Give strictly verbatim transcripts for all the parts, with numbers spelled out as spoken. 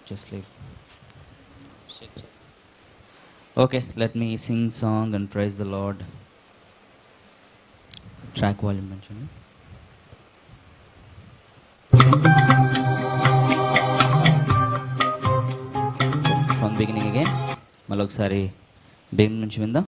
Just leave. Shit, shit. Okay, let me sing song and praise the Lord. Track volume mention. From beginning again. మళ్ళీ ఒకసారి beginning నుంచి విందాం.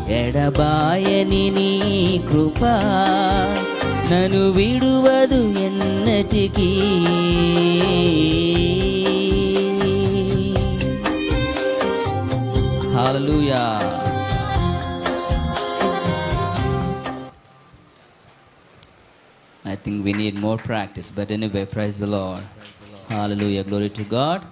ఎడబాయని నీ కృప నన్ను విడువదు ఎన్నటికీ. హల్లెలూయా. I think we need more practice, but anyway, praise the Lord. Hallelujah, glory to God.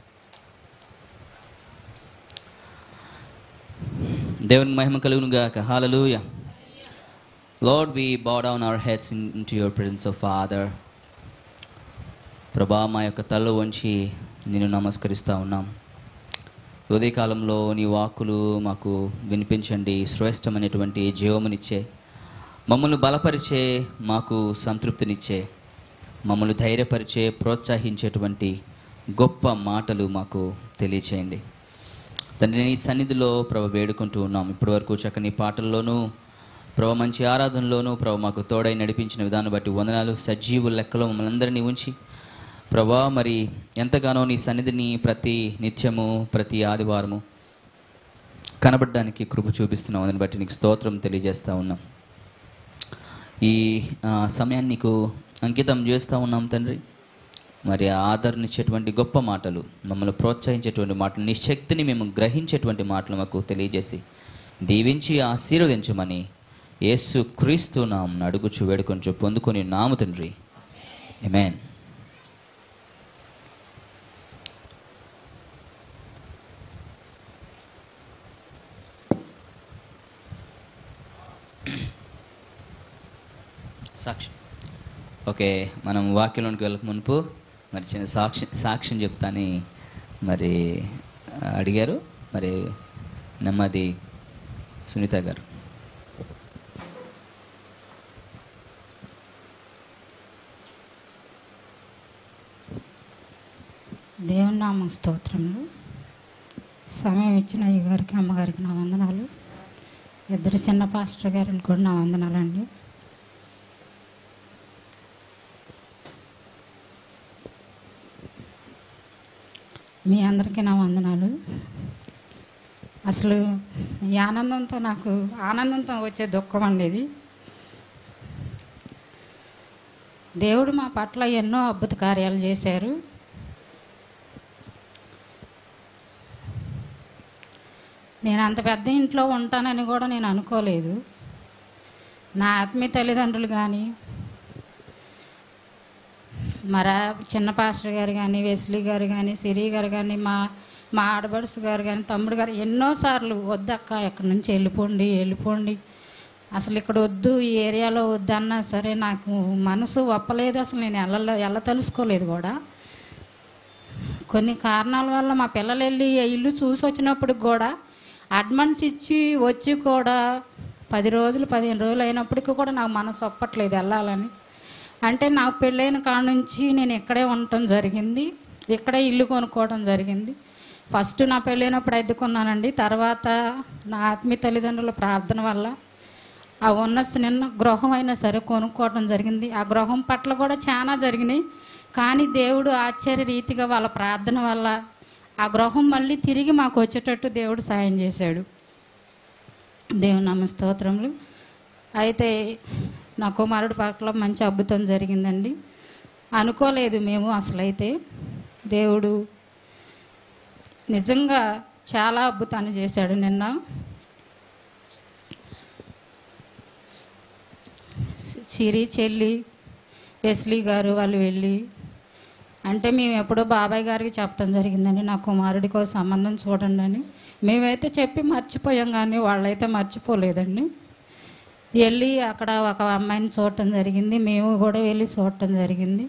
దేవునికి మహిమ కలుగును గాక. Hallelujah. Lord, we bow down our heads in, into your presence, of Father. ప్రభా, మా యొక్క తల వంచి నిన్ను నమస్కరిస్తూ ఉన్నాం. ఉదయకాలంలో నీ వాక్కులు మాకు వినిపించండి. శ్రేష్టమైనటువంటి జీవమునిచ్చే, మమ్మల్ని బలపరిచే, మాకు సంతృప్తినిచ్చే, మమ్మల్ని ధైర్యపరిచే, ప్రోత్సహించేటువంటి గొప్ప మాటలు మాకు తెలియచేయండి తండ్రి. నీ సన్నిధిలో ప్రభు వేడుకుంటూ ఉన్నాం. ఇప్పటి వరకు చక్కని పాటల్లోనూ ప్రభు మంచి ఆరాధనలోనూ ప్రభు మాకు తోడై నడిపించిన విధానం బట్టి వందనాలు. సజీవుల లెక్కలో మమ్మల్ని అందరినీ ఉంచి ప్రభా, మరి ఎంతగానో నీ సన్నిధిని ప్రతి నిత్యము ప్రతి ఆదివారము కనబడడానికి కృప చూపిస్తున్నాం. దాన్ని బట్టి నీకు స్తోత్రం తెలియజేస్తూ ఉన్నాం. ఈ సమయాన్ని నీకు అంకితం చేస్తూ ఉన్నాం తండ్రి. మరి ఆదరణించేటువంటి గొప్ప మాటలు, మమ్మల్ని ప్రోత్సహించేటువంటి మాటలు, నీ శక్తిని మేము గ్రహించేటువంటి మాటలు మాకు తెలియజేసి దీవించి ఆశీర్వదించమని యేసు క్రీస్తు నామమున అడుగుచు వేడుకొంచు పొందుకొని నాము తండ్రి. ఆమేన్. సాక్ష్యం. ఓకే, మనం వాక్యంలోనికి వెళ్ళక మునుపు మరి చిన్న సాక్షి సాక్ష్యం చెప్తాని మరి అడిగారు మరి నెమ్మది సునీత గారు. దేవుని నామ స్తోత్రములు. సమయం ఇచ్చిన అయ్య గారికి, అమ్మగారికి నా వందనాలు. ఇద్దరు చిన్న పాస్టర్ గారికి కూడా నా వందనాలండి. మీ అందరికీ నా వందనాలు. అసలు ఈ ఆనందంతో నాకు ఆనందంతో వచ్చే దుఃఖం అండి ఇది. దేవుడు మా పట్ల ఎన్నో అద్భుత కార్యాలు చేశారు. నేను అంత పెద్ద ఇంట్లో ఉంటానని కూడా నేను అనుకోలేదు. నా ఆత్మీయ తల్లిదండ్రులు కానీ, మరా చిన్న పాస్టర్ గారు కానీ, వెస్లీ గారు కానీ, సిరి గారు కానీ, మా మా ఆడబడుసు గారు కానీ, తమ్ముడు గారు ఎన్నోసార్లు వద్దక్క ఎక్కడి నుంచి వెళ్ళిపోండి వెళ్ళిపోండి అసలు ఇక్కడ వద్దు, ఈ ఏరియాలో వద్దన్నా సరే నాకు మనసు ఒప్పలేదు. అసలు నేను వెళ్ళ వెళ్ళ తెలుసుకోలేదు కూడా. కొన్ని కారణాల వల్ల మా పిల్లలు వెళ్ళి ఇల్లు చూసి వచ్చినప్పుడు కూడా అడ్వాన్స్ ఇచ్చి వచ్చి కూడా పది రోజులు పదిహేను రోజులు అయినప్పటికీ కూడా నాకు మనసు ఒప్పట్లేదు వెళ్ళాలని. అంటే నాకు పెళ్ళైన కాడ నుంచి నేను ఇక్కడే ఉండటం జరిగింది, ఇక్కడే ఇల్లు కొనుక్కోవడం జరిగింది. ఫస్ట్ నా పెళ్ళైనప్పుడు అద్దెకున్నానండి. తర్వాత నా ఆత్మీయ తల్లిదండ్రుల ప్రార్థన వల్ల ఆ ఉన్న నిన్న గృహం అయినా సరే కొనుక్కోవడం జరిగింది. ఆ గృహం పట్ల కూడా చాలా జరిగినాయి. కానీ దేవుడు ఆశ్చర్య రీతిగా వాళ్ళ ప్రార్థన వల్ల ఆ గృహం మళ్ళీ తిరిగి మాకు వచ్చేటట్టు దేవుడు సాయం చేశాడు. దేవుని నామ స్తోత్రములు. అయితే నా కుమారుడి పట్ల మంచి అద్భుతం జరిగిందండి. అనుకోలేదు మేము అసలైతే. దేవుడు నిజంగా చాలా అద్భుతాన్ని చేశాడు. నిన్న సిరి చెల్లి వెస్లీ గారు వాళ్ళు వెళ్ళి, అంటే మేము ఎప్పుడో బాబాయ్ గారికి చెప్పడం జరిగిందండి, నా కుమారుడికి ఒక సంబంధం చూడండి అని. మేమైతే చెప్పి మర్చిపోయాం, కానీ వాళ్ళైతే మర్చిపోలేదండి. వెళ్ళి అక్కడ ఒక అమ్మాయిని చూడటం జరిగింది. మేము కూడా వెళ్ళి చూడటం జరిగింది.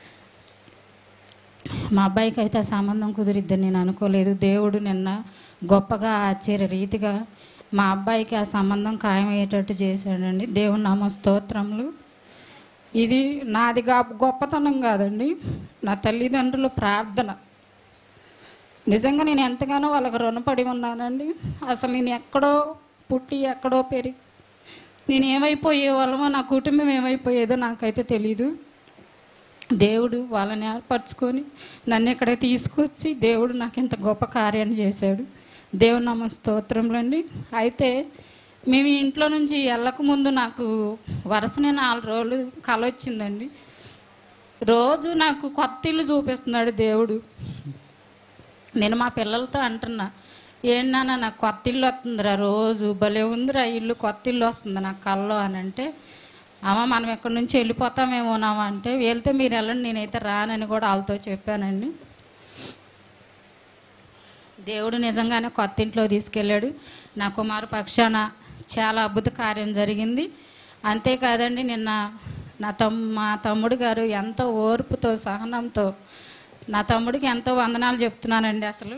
మా అబ్బాయికి అయితే ఆ సంబంధం కుదిరిద్దని నేను అనుకోలేదు. దేవుడు నిన్న గొప్పగా ఆశ్చర్య రీతిగా మా అబ్బాయికి ఆ సంబంధం ఖాయమయ్యేటట్టు చేశాడండి. దేవుని నామ స్తోత్రములు. ఇది నాది గొప్పతనం కాదండి, నా తల్లిదండ్రుల ప్రార్థన. నిజంగా నేను ఎంతగానో వాళ్ళకి రుణపడి ఉన్నానండి. అసలు నేను ఎక్కడో పుట్టి ఎక్కడో పెరిగి నేను ఏమైపోయే వాళ్ళమో, నా కుటుంబం ఏమైపోయేదో నాకైతే తెలీదు. దేవుడు వాళ్ళని ఏర్పరచుకొని నన్ను ఇక్కడ తీసుకొచ్చి దేవుడు నాకు ఇంత గొప్ప కార్యాన్ని చేశాడు. దేవుని నామ స్తోత్రములండి. అయితే మేము ఇంట్లో నుంచి వెళ్ళక ముందు నాకు వరుసనే నాలుగు రోజులు కల వచ్చిందండి. రోజు నాకు కొత్త ఇల్లు చూపిస్తున్నాడు దేవుడు. నేను మా పిల్లలతో అంటున్నా, ఏంటన్నా నాకు కొత్త ఇల్లు వస్తుందిరా, రోజు భలే ఉందిరా ఇల్లు, కొత్త ఇల్లు వస్తుంది నాకు కల్లో అని అంటే, అమ్మ మనం ఎక్కడి నుంచి వెళ్ళిపోతామేమోనామా అంటే, వెళ్తే మీరు వెళ్ళండి నేనైతే రానని కూడా వాళ్ళతో చెప్పానండి. దేవుడు నిజంగానే కొత్త ఇంట్లో తీసుకెళ్ళాడు. నా కుమారు పక్షాన చాలా అద్భుత కార్యం జరిగింది. అంతేకాదండి, నిన్న నా తమ్ మా తమ్ముడు గారు ఎంతో ఓర్పుతో సహనంతో, నా తమ్ముడికి ఎంతో వందనాలు చెప్తున్నానండి. అసలు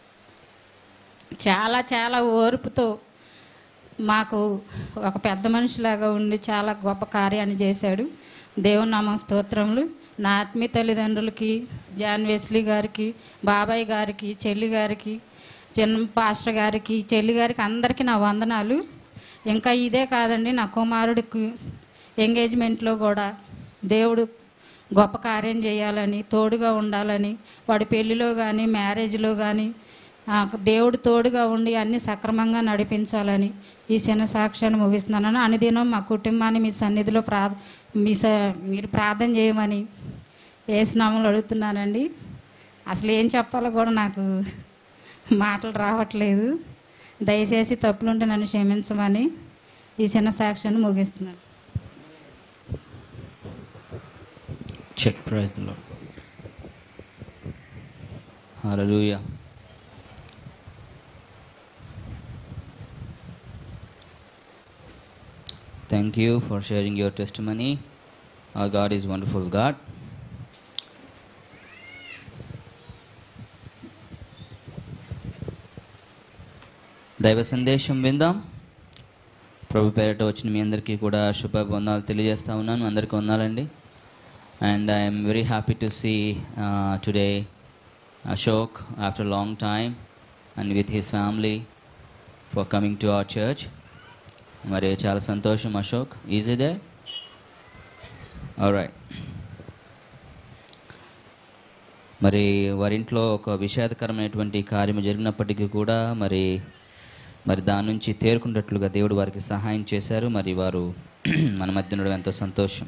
చాలా చాలా ఓర్పుతో మాకు ఒక పెద్ద మనిషిలాగా ఉండి చాలా గొప్ప కార్యాన్ని చేశాడు. దేవుని నామ స్తోత్రములు. నా ఆత్మీయ తల్లిదండ్రులకి, జాన్ వెస్లీ గారికి, బాబాయ్ గారికి, చెల్లి గారికి, చిన్న పాస్టర్ గారికి, చెల్లి గారికి అందరికీ నా వందనాలు. ఇంకా ఇదే కాదండి, నా కుమారుడికి ఎంగేజ్మెంట్లో కూడా దేవుడు గొప్ప కార్యం చేయాలని, తోడుగా ఉండాలని, వాడి పెళ్ళిలో కానీ మ్యారేజ్లో కానీ దేవుడు తోడుగా ఉండి అన్ని సక్రమంగా నడిపించాలని ఈ చిన్న సాక్ష్యాన్ని ముగిస్తున్నాను. అనుదినం మా కుటుంబాన్ని మీ సన్నిధిలో ప్రా మీ స మీరు ప్రార్థన చేయమని యేసునామములో అడుగుతున్నానండి. అసలు ఏం చెప్పాలో కూడా నాకు మాటలు రావట్లేదు. దయచేసి తప్పులుంటే నన్ను క్షమించమని ఈ చిన్న సాక్ష్యాన్ని ముగిస్తున్నాను. Check, praise the Lord. Hallelujah. Thank you for sharing your testimony. Our God is wonderful God. దైవ సందేశం విందాం. ప్రభు పేరిట వచ్చిన మీ అందరికీ కూడా శుభ వందనాలు తెలియజేస్తా ఉన్నాను. అందరికీ వందనాలండి. And I am very happy to see uh, today Ashok after a long time and with his family for coming to our church. మరి చాలా సంతోషం Ashok. Is it there? Alright. మరి వారింట్లో ఒక విషాదకరమైనటువంటి కార్యం జరిగినప్పటికీ కూడా మరి మరి దాని నుంచి తేరుకున్నట్లుగా దేవుడు వారికి సహాయం చేశారు. మరి వారు మన మధ్య ఉండడం ఎంతో సంతోషం.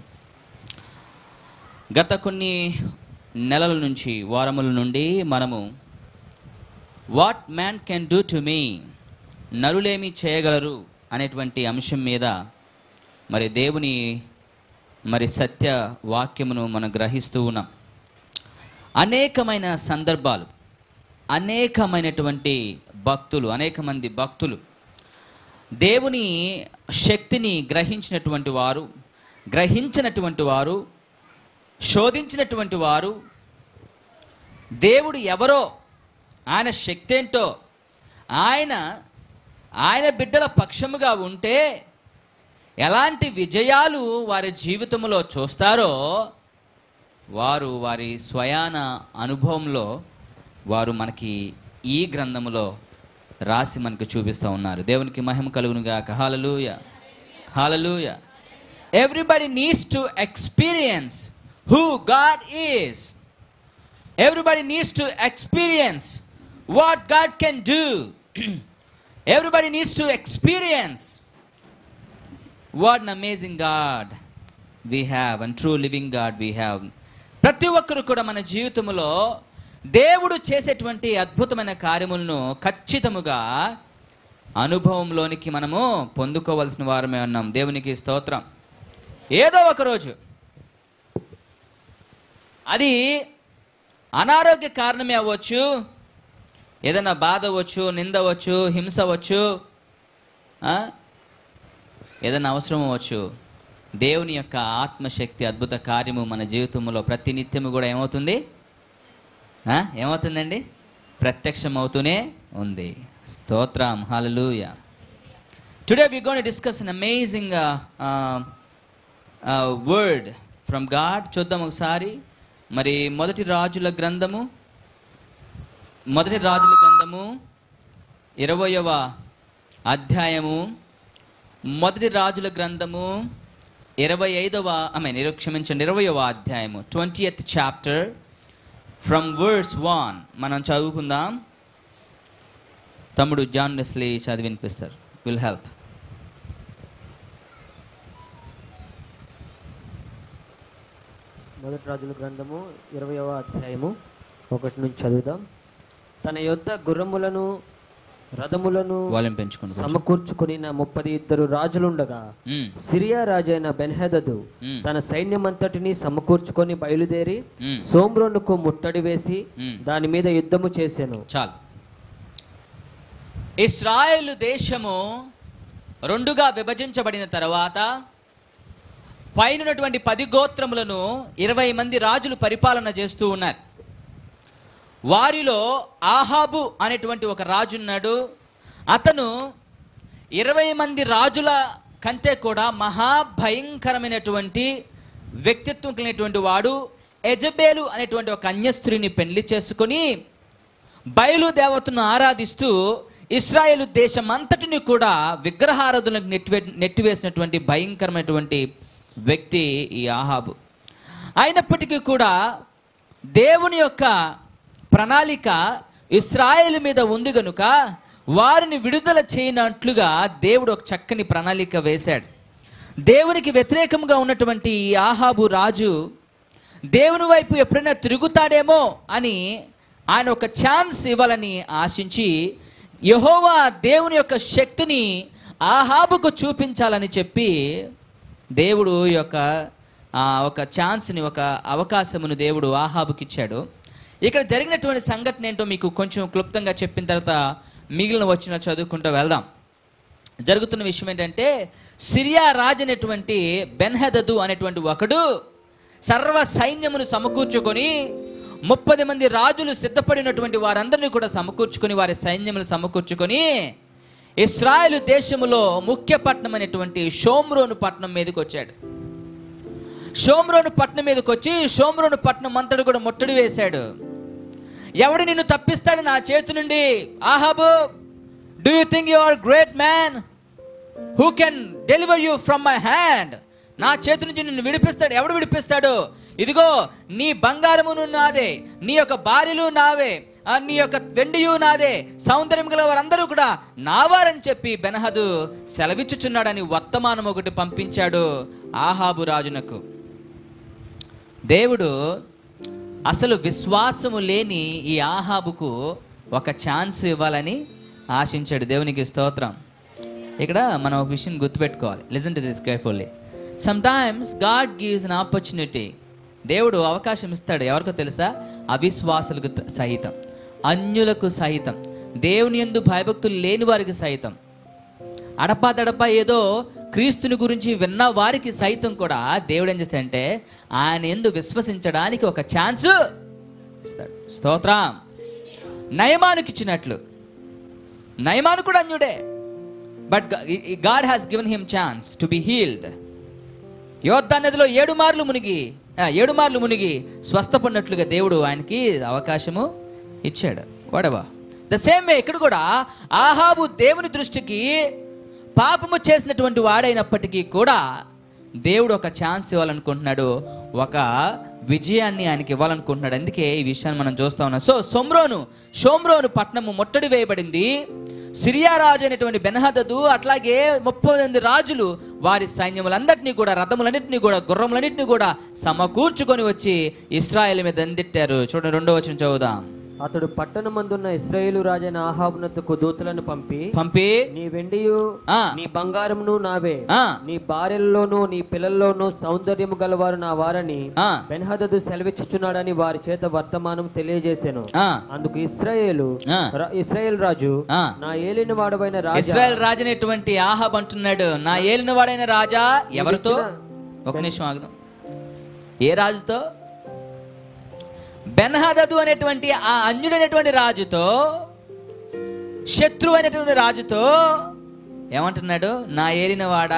గత కొన్ని నెలల నుంచి, వారముల నుండి మనము what man can do to me, నరులేమి చేయగలరు అనేటువంటి అంశం మీద మరి దేవుని మరి సత్య వాక్యమును మనం గ్రహిస్తూ ఉన్నాం. అనేకమైన సందర్భాలు, అనేకమైనటువంటి భక్తులు, అనేక మంది భక్తులు దేవుని శక్తిని గ్రహించినటువంటి వారు, గ్రహించినటువంటి వారు, శోధించినటువంటి వారు, దేవుడు ఎవరో, ఆయన శక్తి ఏంటో, ఆయన ఆయన బిడ్డల పక్షముగా ఉంటే ఎలాంటి విజయాలు వారి జీవితంలో చూస్తారో వారు వారి స్వయాన అనుభవంలో వారు మనకి ఈ గ్రంథములో రాసి మనకు చూపిస్తూ ఉన్నారు. దేవునికి మహిమ కలుగునుగాక. Hallelujah, hallelujah. Everybody needs to experience who God is. Everybody needs to experience what God can do. Everybody needs to experience what an amazing God we have and true living God we have. ప్రతి ఒక్కరు కూడా మన జీవితంలో దేవుడు చేసేటువంటి అద్భుతమైన కార్యములను ఖచ్చితముగా అనుభవంలోనికి మనము పొందుకోవాల్సిన వారమే ఉన్నాం. దేవునికి స్తోత్రం. ఏదో ఒక రోజు అది అనారోగ్య కారణమే అవ్వచ్చు, ఏదైనా బాధ అవ్వచ్చు, నింద అవ్వచ్చు, హింస అవ్వచ్చు, ఏదైనా అవసరం అవ్వచ్చు. దేవుని యొక్క ఆత్మశక్తి అద్భుత కార్యము మన జీవితంలో ప్రతి నిత్యము కూడా ఏమవుతుంది ఏమవుతుందండి ప్రత్యక్షం అవుతూనే ఉంది. స్తోత్రం. Hallelujah. Today we going to discuss an amazing uh, uh, uh, word from God. చూద్దాం ఒకసారి. మరి మొదటి రాజుల గ్రంథము మొదటి రాజుల గ్రంథము ఇరవయవ అధ్యాయము మొదటి రాజుల గ్రంథము ఇరవై ఐదవ ఐ మీన్ క్షమించండి ఇరవయవ అధ్యాయము twentieth chapter from verse one మనం చదువుకుందాం. తమ్ముడు జాన్ వెస్లీ చదివి వినిపిస్తారు. Will help. మొదటి రాజుల గ్రంథము ఇరవయవ అధ్యాయము ఒకటి నుంచి చదువుదాం. తన యొద్ద గుర్రములను రథములను వాల్యూమ్ పెంచుకోండి. సమకూర్చుకుని ముప్పది ఇద్దరు రాజులుండగా మ్మ్. సిరియా రాజైన బెన్హదదు మ్మ్. తన సైన్యమంతటిని సమకూర్చుకొని బయలుదేరి మ్మ్. సోమ్రోనుకు ముట్టడి వేసి మ్మ్. దాని మీద యుద్ధము చేసెను. చాలు. ఇశ్రాయేలు దేశము రెండుగా విభజించబడిన తర్వాత పైనటువంటి పది గోత్రములను ఇరవై మంది రాజులు పరిపాలన చేస్తూ ఉన్నారు. వారిలో ఆహాబు అనేటువంటి ఒక రాజు ఉన్నాడు. అతను ఇరవై మంది రాజుల కంటే కూడా మహాభయంకరమైనటువంటి వ్యక్తిత్వం కలిగినటువంటి వాడు. యెజబేలు అనేటువంటి ఒక అన్యస్త్రీని పెళ్లి చేసుకొని బయలు దేవతను ఆరాధిస్తూ ఇశ్రాయేలు దేశం అంతటిని కూడా విగ్రహారాధనకు నెట్టివే నెట్టివేసినటువంటి భయంకరమైనటువంటి వ్యక్తి ఈ ఆహాబు. అయినప్పటికీ కూడా దేవుని యొక్క ప్రణాళిక ఇశ్రాయేలు మీద ఉంది గనుక వారిని విడుదల చేయనట్లుగా దేవుడు ఒక చక్కని ప్రణాళిక వేశాడు. దేవునికి వ్యతిరేకంగా ఉన్నటువంటి ఈ ఆహాబు రాజు దేవుని వైపు ఎప్పుడైనా తిరుగుతాడేమో అని ఆయన ఒక ఛాన్స్ ఇవ్వాలని ఆశించి యెహోవా దేవుని యొక్క శక్తిని ఆహాబుకు చూపించాలని చెప్పి దేవుడు యొక్క ఒక ఛాన్స్ని, ఒక అవకాశమును దేవుడు ఆహాబుకి ఇచ్చాడు. ఇక్కడ జరిగినటువంటి సంఘటన ఏంటో మీకు కొంచెం క్లుప్తంగా చెప్పిన తర్వాత మిగిలిన వచ్చిన చదువుకుంటూ వెళ్దాం. జరుగుతున్న విషయం ఏంటంటే, సిరియా రాజు అనేటువంటి బెన్హదదు అనేటువంటి ఒకడు సర్వ సైన్యమును సమకూర్చుకొని ముప్పది మంది రాజులు సిద్ధపడినటువంటి వారందరినీ కూడా సమకూర్చుకొని వారి సైన్యములు సమకూర్చుకొని ఇశ్రాయేలు దేశములో ముఖ్య పట్టణం అనేటువంటి షోమ్రోను పట్టణం మీదకి వచ్చాడు. షోమ్రోను పట్టణం మీదకి వచ్చి షోమ్రోను పట్టణం అంతటి కూడా ముట్టడి వేశాడు. ఎవడు నిన్ను తప్పిస్తాడు నా చేతి నుండి? Ahab, do you think you are great man? Who can deliver you from my hand? నా చేతి నుంచి నిన్ను విడిపిస్తాడు. ఎవడు విడిపిస్తాడు? ఇదిగో నీ బంగారమును నాదే, నీ యొక్క భార్యలు నావే, నీ యొక్క వెండియు నాదే, సౌందర్యం గల వారందరూ కూడా నావారని చెప్పి బెన్హదు సెలవిచ్చుచున్నాడని వర్తమానం ఒకటి పంపించాడు ఆహాబు రాజునకు. దేవుడు అసలు విశ్వాసము లేని ఈ ఆహాబుకు ఒక ఛాన్స్ ఇవ్వాలని ఆశించాడు. దేవునికి స్తోత్రం. ఇక్కడ మనం ఒక విషయం గుర్తుపెట్టుకోవాలి. Listen to this carefully. Sometimes God gives an opportunity. దేవుడు అవకాశం ఇస్తాడు. ఎవరికో తెలుసా? అవిశ్వాసులకు సహితం, అన్యులకు సహితం, దేవుని యందు భయభక్తులు లేని వారికి సైతం, అడపా దడపా ఏదో క్రీస్తుని గురించి విన్న వారికి సైతం కూడా దేవుడు ఏం చేస్తాడంటే ఆయన యందు విశ్వసించడానికి ఒక ఛాన్స్ ఇస్తాడు. స్తోత్రం. నయమానుకి ఇచ్చినట్లు. నయమాను కూడా అన్యుడే, but God has given him chance to be healed. యోర్దాను నదిలో ఏడు మార్లు మునిగి ఏడు మార్లు మునిగి స్వస్థపడినట్లుగా దేవుడు ఆయనకి అవకాశము ఇచ్చాడు. వాడవా ద సేమ్ వే ఇక్కడ కూడా ఆహాబు దేవుని దృష్టికి పాపము చేసినటువంటి వాడైనప్పటికీ కూడా దేవుడు ఒక ఛాన్స్ ఇవ్వాలనుకుంటున్నాడు, ఒక విజయాన్ని ఆయనకి ఇవ్వాలనుకుంటున్నాడు. అందుకే ఈ విషయాన్ని మనం చూస్తా ఉన్నాం. సో సోమ్రోను షోమ్రోను పట్టణము ముట్టడి వేయబడింది. సిరియా రాజు అయినటువంటి బెన్హదదు అట్లాగే ముప్పై మంది రాజులు వారి సైన్యములందరినీ కూడా, రథములన్నింటినీ కూడా, గుర్రములన్నింటినీ కూడా సమకూర్చుకొని వచ్చి ఇశ్రాయేలు మీద దండెట్టారు. చూడండి, రెండో వచనం చదువుదాం. అతడు పట్టణమందున్న ఇశ్రాయేలు రాజైన ఆహాబునకు దూతలను పంపి పంపి నీ వెండియు నీ బంగారమును నావే, నీ భార్యల్లోనూ నీ పిల్లల్లోనూ సౌందర్యము గలవారు నా వారని బెన్హదదు సెలవిచ్చుచున్నాడని వారి చేత వర్తమానం తెలియజేశాను. అందుకు ఇశ్రాయేలు ఇశ్రాయేల్ రాజు, నా ఏలిన వాడవైన రాజా, ఇశ్రాయేల్ రాజు అనేటువంటి ఆహాబ్ అంటున్నాడు, నా ఏలిన వాడైన రాజా. ఎవరితో? ఒక నిమిషం ఆగుదాం. ఏ రాజుతో? బెన్హదదు అనేటువంటి ఆ అన్యుడైనటువంటి రాజుతో, శత్రువు అనేటువంటి రాజుతో ఏమంటున్నాడు? నా ఏలినవాడా.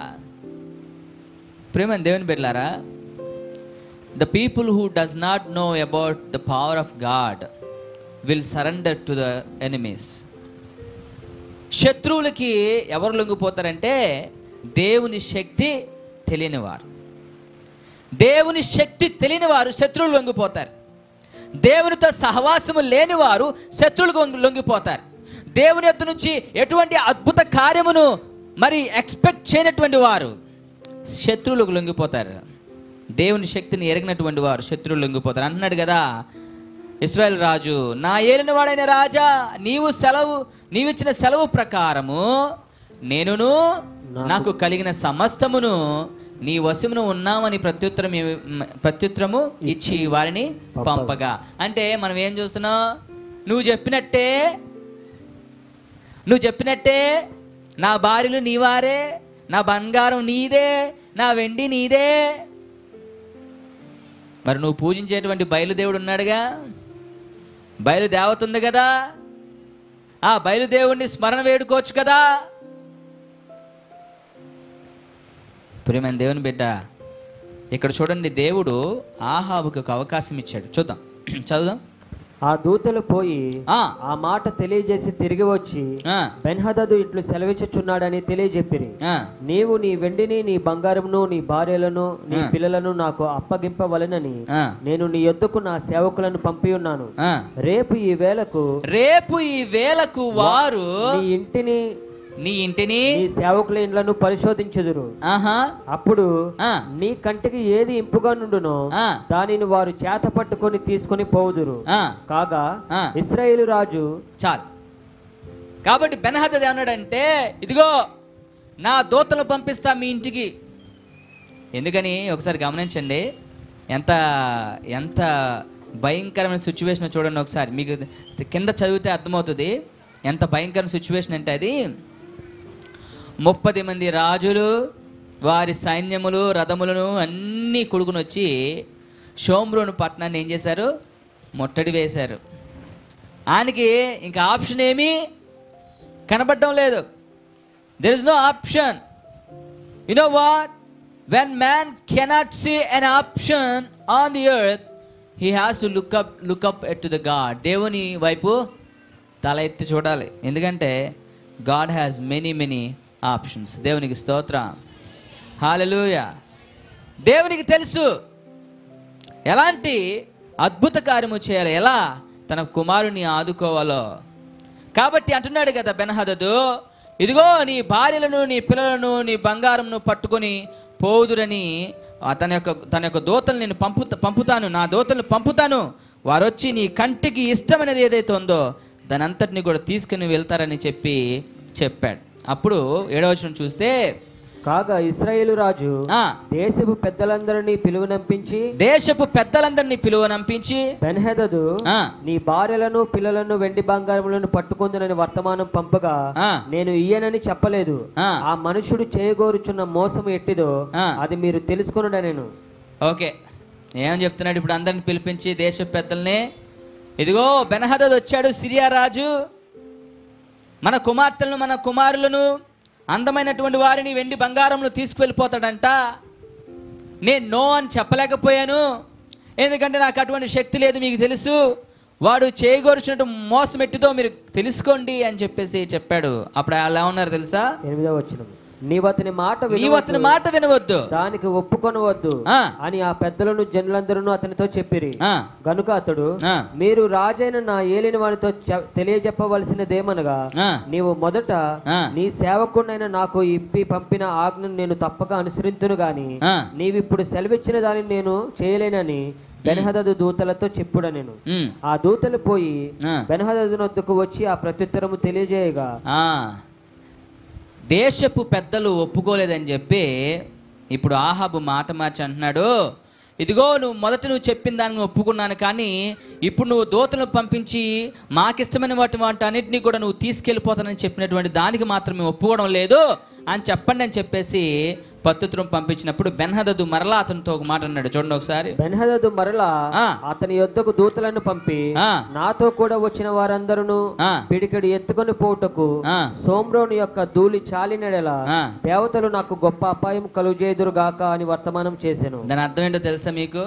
ప్రేమ దేవుని బిడ్డలారా, the people who does not know about the power of God will surrender to the enemies. శత్రువులకి ఎవరు లొంగిపోతారంటే దేవుని శక్తి తెలియనివారు. దేవుని శక్తి తెలియని వారు శత్రువులు లొంగిపోతారు. దేవునితో సహవాసము లేని వారు శత్రువులకు లొంగిపోతారు. దేవుని యొద్ద నుంచి ఎటువంటి అద్భుత కార్యమును మరి ఎక్స్పెక్ట్ చేయనటువంటి వారు శత్రువులకు లొంగిపోతారు. దేవుని శక్తిని ఎరిగినటువంటి వారు శత్రువులు లొంగిపోతారు అంటున్నాడు కదా ఇశ్రాయేలు రాజు. నా ఏలిన వాడైన రాజా, నీవు సెలవు నీవిచ్చిన సెలవు ప్రకారము నేనును నాకు కలిగిన సమస్తమును నీ వశమును ఉన్నామని ప్రత్యుత్తరం ప్రత్యుత్తరము ఇచ్చి వారిని పంపగా. అంటే మనం ఏం చూస్తున్నాం? నువ్వు చెప్పినట్టే నువ్వు చెప్పినట్టే నా భార్యలు నీవారే, నా బంగారం నీదే, నా వెండి నీదే. మరి నువ్వు పూజించేటువంటి బయలుదేవుడు ఉన్నాడుగా, బయలుదేవత ఉంది కదా, ఆ బయలుదేవుడిని స్మరణ వేడుకోవచ్చు కదా. ప్రియమైన దేవుని బిడ్డ, ఇక్కడ చూడండి, దేవుడు ఆహాబుకు ఒక అవకాశం ఇచ్చాడు. చూద్దాం, చదువుదాం. ఆ దూతలు పోయి ఆ ఆ మాట తెలియజేసి తిరిగి వచ్చి బెన్హదదు ఇట్లు సెలవిచ్చుచున్నాడని తెలియజెప్పిరి. నీవు నీ వెండిని, నీ బంగారమును, నీ భార్యలను, నీ పిల్లలను నాకు అప్పగింపవలెనని నేను నీ యొద్దకు నా సేవకులను పంపి ఉన్నాను. రేపు ఈ వేళకు రేపు ఈ వేళకు వారు నీ ఇంటిని నీ ఇంటిని నీ సేవకుల ఇండ్లను పరిశోధించుదురు. అప్పుడు నీ కంటికి ఏది ఇంపుగా నుండునో దానిని వారు చేత పట్టుకొని తీసుకొని పోవుదురు. కాగా ఇశ్రాయేలు రాజు చాలు. కాబట్టి బెన్హదద్ ఏమన్నాడంటే, ఇదిగో నా దూతలను పంపిస్తా మీ ఇంటికి. ఎందుకని ఒకసారి గమనించండి, ఎంత ఎంత భయంకరమైన సిచ్యువేషన్ చూడండి ఒకసారి. మీకు కింద చదివితే అర్థమవుతుంది ఎంత భయంకరమైన సిచ్యువేషన్ అంటే. అది ముప్పది మంది రాజులు, వారి సైన్యములు, రథములను అన్నీ కొడుకుని వచ్చి షోమ్రోను పట్టణాన్ని ఏం చేశారు? ముట్టడి వేశారు. ఆయనకి ఇంకా ఆప్షన్ ఏమీ కనబడడం లేదు. There is no option. You know what? When man cannot see an option on the earth, he has to look up look up at to the God. దేవుని వైపు తల ఎత్తి చూడాలి. ఎందుకంటే God has many many options. దేవునికి స్తోత్రం, హల్లెలూయా. దేవునికి తెలుసు ఎలాంటి అద్భుత కార్యము చేయాలి, ఎలా తన కుమారుని ఆదుకోవాలో. కాబట్టి అంటున్నాడు కదా బెన్హదదు, ఇదిగో నీ భార్యలను, నీ పిల్లలను, నీ బంగారంను పట్టుకొని పోదురని తన యొక్క తన యొక్క దూతలు నేను పంపు పంపుతాను నా దూతలను పంపుతాను వారు వచ్చి నీ కంటికి ఇష్టమైనది ఏదైతే ఉందో దాని అంతటిని కూడా తీసుకుని వెళ్తారని చెప్పి చెప్పాడు. అప్పుడు ఏడవ వచనం చూస్తే, కాగా ఇశ్రాయేలు రాజు దేశపు పెద్దలందరినీ పిలువనంపించి దేశపు పెద్దలందరినీ పిలువనంపించి బెన్హదదు నీ భార్యలను, పిల్లలను, వెండి బంగారములను పట్టుకుందునని వర్తమానం పంపగా నేను ఇయ్యనని చెప్పలేదు. ఆ మనుషుడు చేయగోరుచున్న మోసము ఎట్టిదో అది మీరు తెలుసుకొనుట నేను. ఓకే, ఏం చెప్తున్నాడు ఇప్పుడు? అందరిని పిలిపించి దేశ పెద్దల్ని, ఇదిగో బెన్హదదు వచ్చాడు, సిరియా రాజు, మన కుమార్తెలను, మన కుమారులను, అందమైనటువంటి వారిని, వెండి బంగారంలో తీసుకువెళ్ళిపోతాడంట. నేను నో అని చెప్పలేకపోయాను, ఎందుకంటే నాకు అటువంటి శక్తి లేదు. మీకు తెలుసు వాడు చేయగోరుచున్నట్టు మోసం ఎట్టిదో మీరు తెలుసుకోండి అని చెప్పేసి చెప్పాడు. అప్పుడు వాళ్ళు ఏమన్నారు తెలుసా? ఎనిమిదవ వచనం, నీవు అతని మాట నీవు అతని మాట వినవద్దు, దానికి ఒప్పుకొనవద్దు అని ఆ పెద్దలను జనులందరూ అతనితో చెప్పిరి. గనుక అతడు, మీరు రాజైన నా ఏలిన వానితో తెలియజెప్పవలసినదేమనగా, నీవు మొదట నీ సేవకుడైన నాకు ఇప్పి పంపిన ఆజ్ఞను నేను తప్పక అనుసరింతును గాని నీవిప్పుడు సెలవిచ్చిన దానిని నేను చేయలేనని బెన్హదదు దూతలతో చెప్పుడ. నేను ఆ దూతలు పోయి బెన్హదదు వద్దకు వచ్చి ఆ ప్రత్యుత్తరము తెలియజేయగా దేశపు పెద్దలు ఒప్పుకోలేదని చెప్పి ఇప్పుడు ఆహాబు మాట మార్చి అంటున్నాడు, ఇదిగో నువ్వు మొదట నువ్వు చెప్పిన దాన్ని ఒప్పుకున్నాను, కానీ ఇప్పుడు నువ్వు దూతలను పంపించి మాకిష్టమైన వాటి వాటి అన్నింటినీ కూడా నువ్వు తీసుకెళ్ళిపోతానని చెప్పినటువంటి దానికి మాత్రం మేము ఒప్పుకోవడం లేదు అని చెప్పండి అని చెప్పేసి ప్రత్యుత్తరం పంపించినప్పుడు బెన్హదదు మరలా అతనితో ఒక మాట అన్నాడు. చూడండి ఒకసారి. బెన్హదదు మరలా అతని యొద్దకు దూతలను పంపి, నాతో కూడా వచ్చిన వారందరూ పిడికిడి ఎత్తుకొని పోవుటకు సోమ్రోను యొక్క ధూళి చాలినడెలా దేవతలు నాకు గొప్ప అపాయం కలుగజేయుదురు గాక అని వర్తమానం చేశాను. దాని అర్థం ఏంటో తెలుసా మీకు?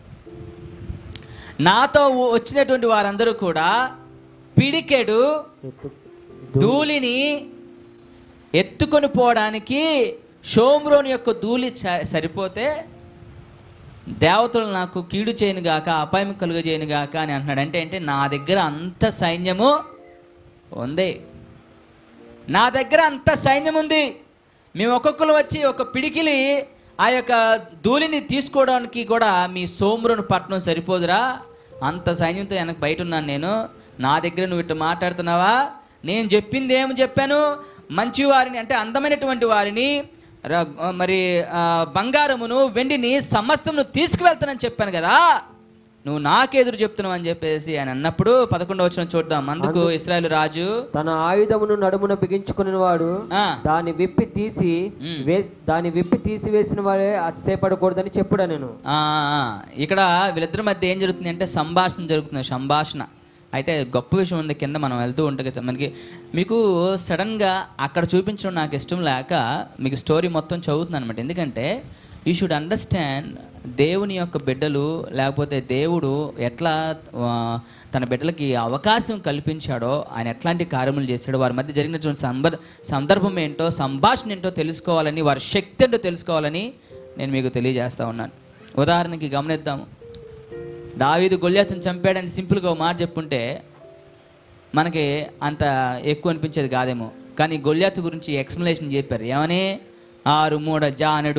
నాతో వచ్చినటువంటి వారందరూ కూడా పిడికెడు ధూళిని ఎత్తుకొని పోవడానికి షోమ్రోన్ యొక్క ధూళి సరిపోతే దేవతలు నాకు కీడు చేయను గాక, అపాయం కలుగజేయను గాక అని అంటున్నాడు. అంటే అంటే నా దగ్గర అంత సైన్యము ఉంది, నా దగ్గర అంత సైన్యం ఉంది. మేము ఒక్కొక్కరు వచ్చి ఒక పిడికిలి ఆ యొక్క ధూళిని తీసుకోవడానికి కూడా మీ సోమ్రోను పట్టణం సరిపోదురా? అంత సైన్యంతో వెనక బయట ఉన్నాను నేను, నా దగ్గర నువ్వు ఇట్లా మాట్లాడుతున్నావా? నేను చెప్పింది ఏమి చెప్పాను? మంచి వారిని అంటే అందమైనటువంటి వారిని, మరి బంగారమును వెండిని సమస్తమును తీసుకువెళ్తానని చెప్పాను కదా, నువ్వు నాకెదురు చెప్తున్నావు అని చెప్పేసి ఆయన అన్నప్పుడు పదకొండవ వచనం చూద్దాం. అందుకు ఇశ్రాయేలు రాజు తన ఆయుధమును నడుమున బిగించుకుని వాడు దాన్ని విప్పి తీసి దాన్ని విప్పి తీసివేసిన వాడే అతిశయపడకూడదని చెప్పుడా నేను. ఇక్కడ వీళ్ళిద్దరి మధ్య ఏం జరుగుతుంది అంటే సంభాషణ జరుగుతుంది, సంభాషణ. అయితే గొప్ప విషయం ఉంది, కింద మనం వెళ్తూ ఉంటే మనకి మీకు సడన్గా అక్కడ చూపించడం నాకు ఇష్టం లేక మీకు స్టోరీ మొత్తం చదువుతున్నాను అనమాట. ఎందుకంటే యూ షుడ్ అండర్స్టాండ్ దేవుని యొక్క బిడ్డలు, లేకపోతే దేవుడు ఎట్లా తన బిడ్డలకి అవకాశం కల్పించాడో, ఆయన ఎట్లాంటి కార్యములు చేశాడో, వారి మధ్య జరిగినటువంటి సంబ సందర్భం ఏంటో, సంభాషణ ఏంటో తెలుసుకోవాలని, వారి శక్తి ఏంటో తెలుసుకోవాలని నేను మీకు తెలియజేస్తూ ఉన్నాను. ఉదాహరణకి గమనిద్దాము. దావీదు గొల్యాతుని చంపాడని సింపుల్గా ఒక మాట చెప్పుంటే మనకి అంత ఎక్కువ అనిపించేది కాదేమో. కానీ గొల్యాతు గురించి ఎక్స్ప్లెనేషన్ చెప్పారు. ఏమని? ఆరు మూడ జానడు,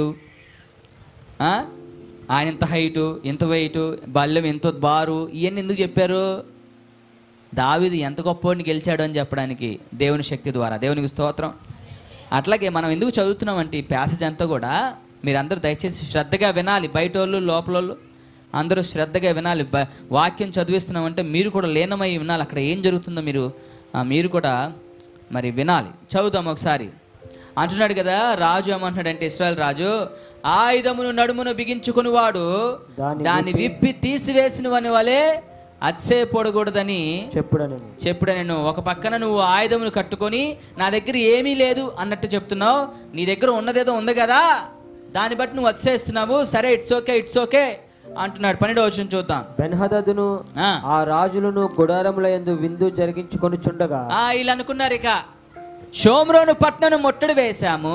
ఆయన ఇంత హైటు, ఇంత వెయిటు, బల్యం ఎంతో బారు, ఇవన్నీ ఎందుకు చెప్పారు? దావీదు ఎంత గొప్పవాడిని గెలిచాడు అని చెప్పడానికి, దేవుని శక్తి ద్వారా. దేవునికి స్తోత్రం. అట్లాగే మనం ఎందుకు చదువుతున్నామంటే ఈ ప్యాసేజ్ అంతా కూడా మీరందరూ దయచేసి శ్రద్ధగా వినాలి. బయట వాళ్ళు, లోపల వాళ్ళు అందరూ శ్రద్ధగా వినాలి. బ వాక్యం చదివిస్తున్నామంటే మీరు కూడా లీనమై వినాలి. అక్కడ ఏం జరుగుతుందో మీరు మీరు కూడా మరి వినాలి. చదువుతాం ఒకసారి. అంటున్నాడు కదా, రాజు ఏమంటున్నాడంటే, ఇశ్రాయేలు రాజు, ఆయుధమును నడుమును బిగించుకుని వాడు దాన్ని విప్పి తీసివేసిన వాని వలె అతిశయపడకూడదని చెప్పుడని చెప్పుడ నేను. ఒక పక్కన నువ్వు ఆయుధమును కట్టుకొని నా దగ్గర ఏమీ లేదు అన్నట్టు చెప్తున్నావు. నీ దగ్గర ఉన్నదేదో ఉంది కదా, దాన్ని బట్టి నువ్వు అతిశయిస్తున్నావు. సరే, ఇట్స్ ఓకే, ఇట్స్ ఓకే అంటున్నాడు. పన్నెండవ వచనం చూద్దాం. బెన్హదదును ఆ రాజులను గుడారముల యందు విందు జరిగించుకొని చుండగా వీళ్ళు అనుకున్నారు, ఇక షోమ్రోను పట్టణం ముట్టడి వేశాము,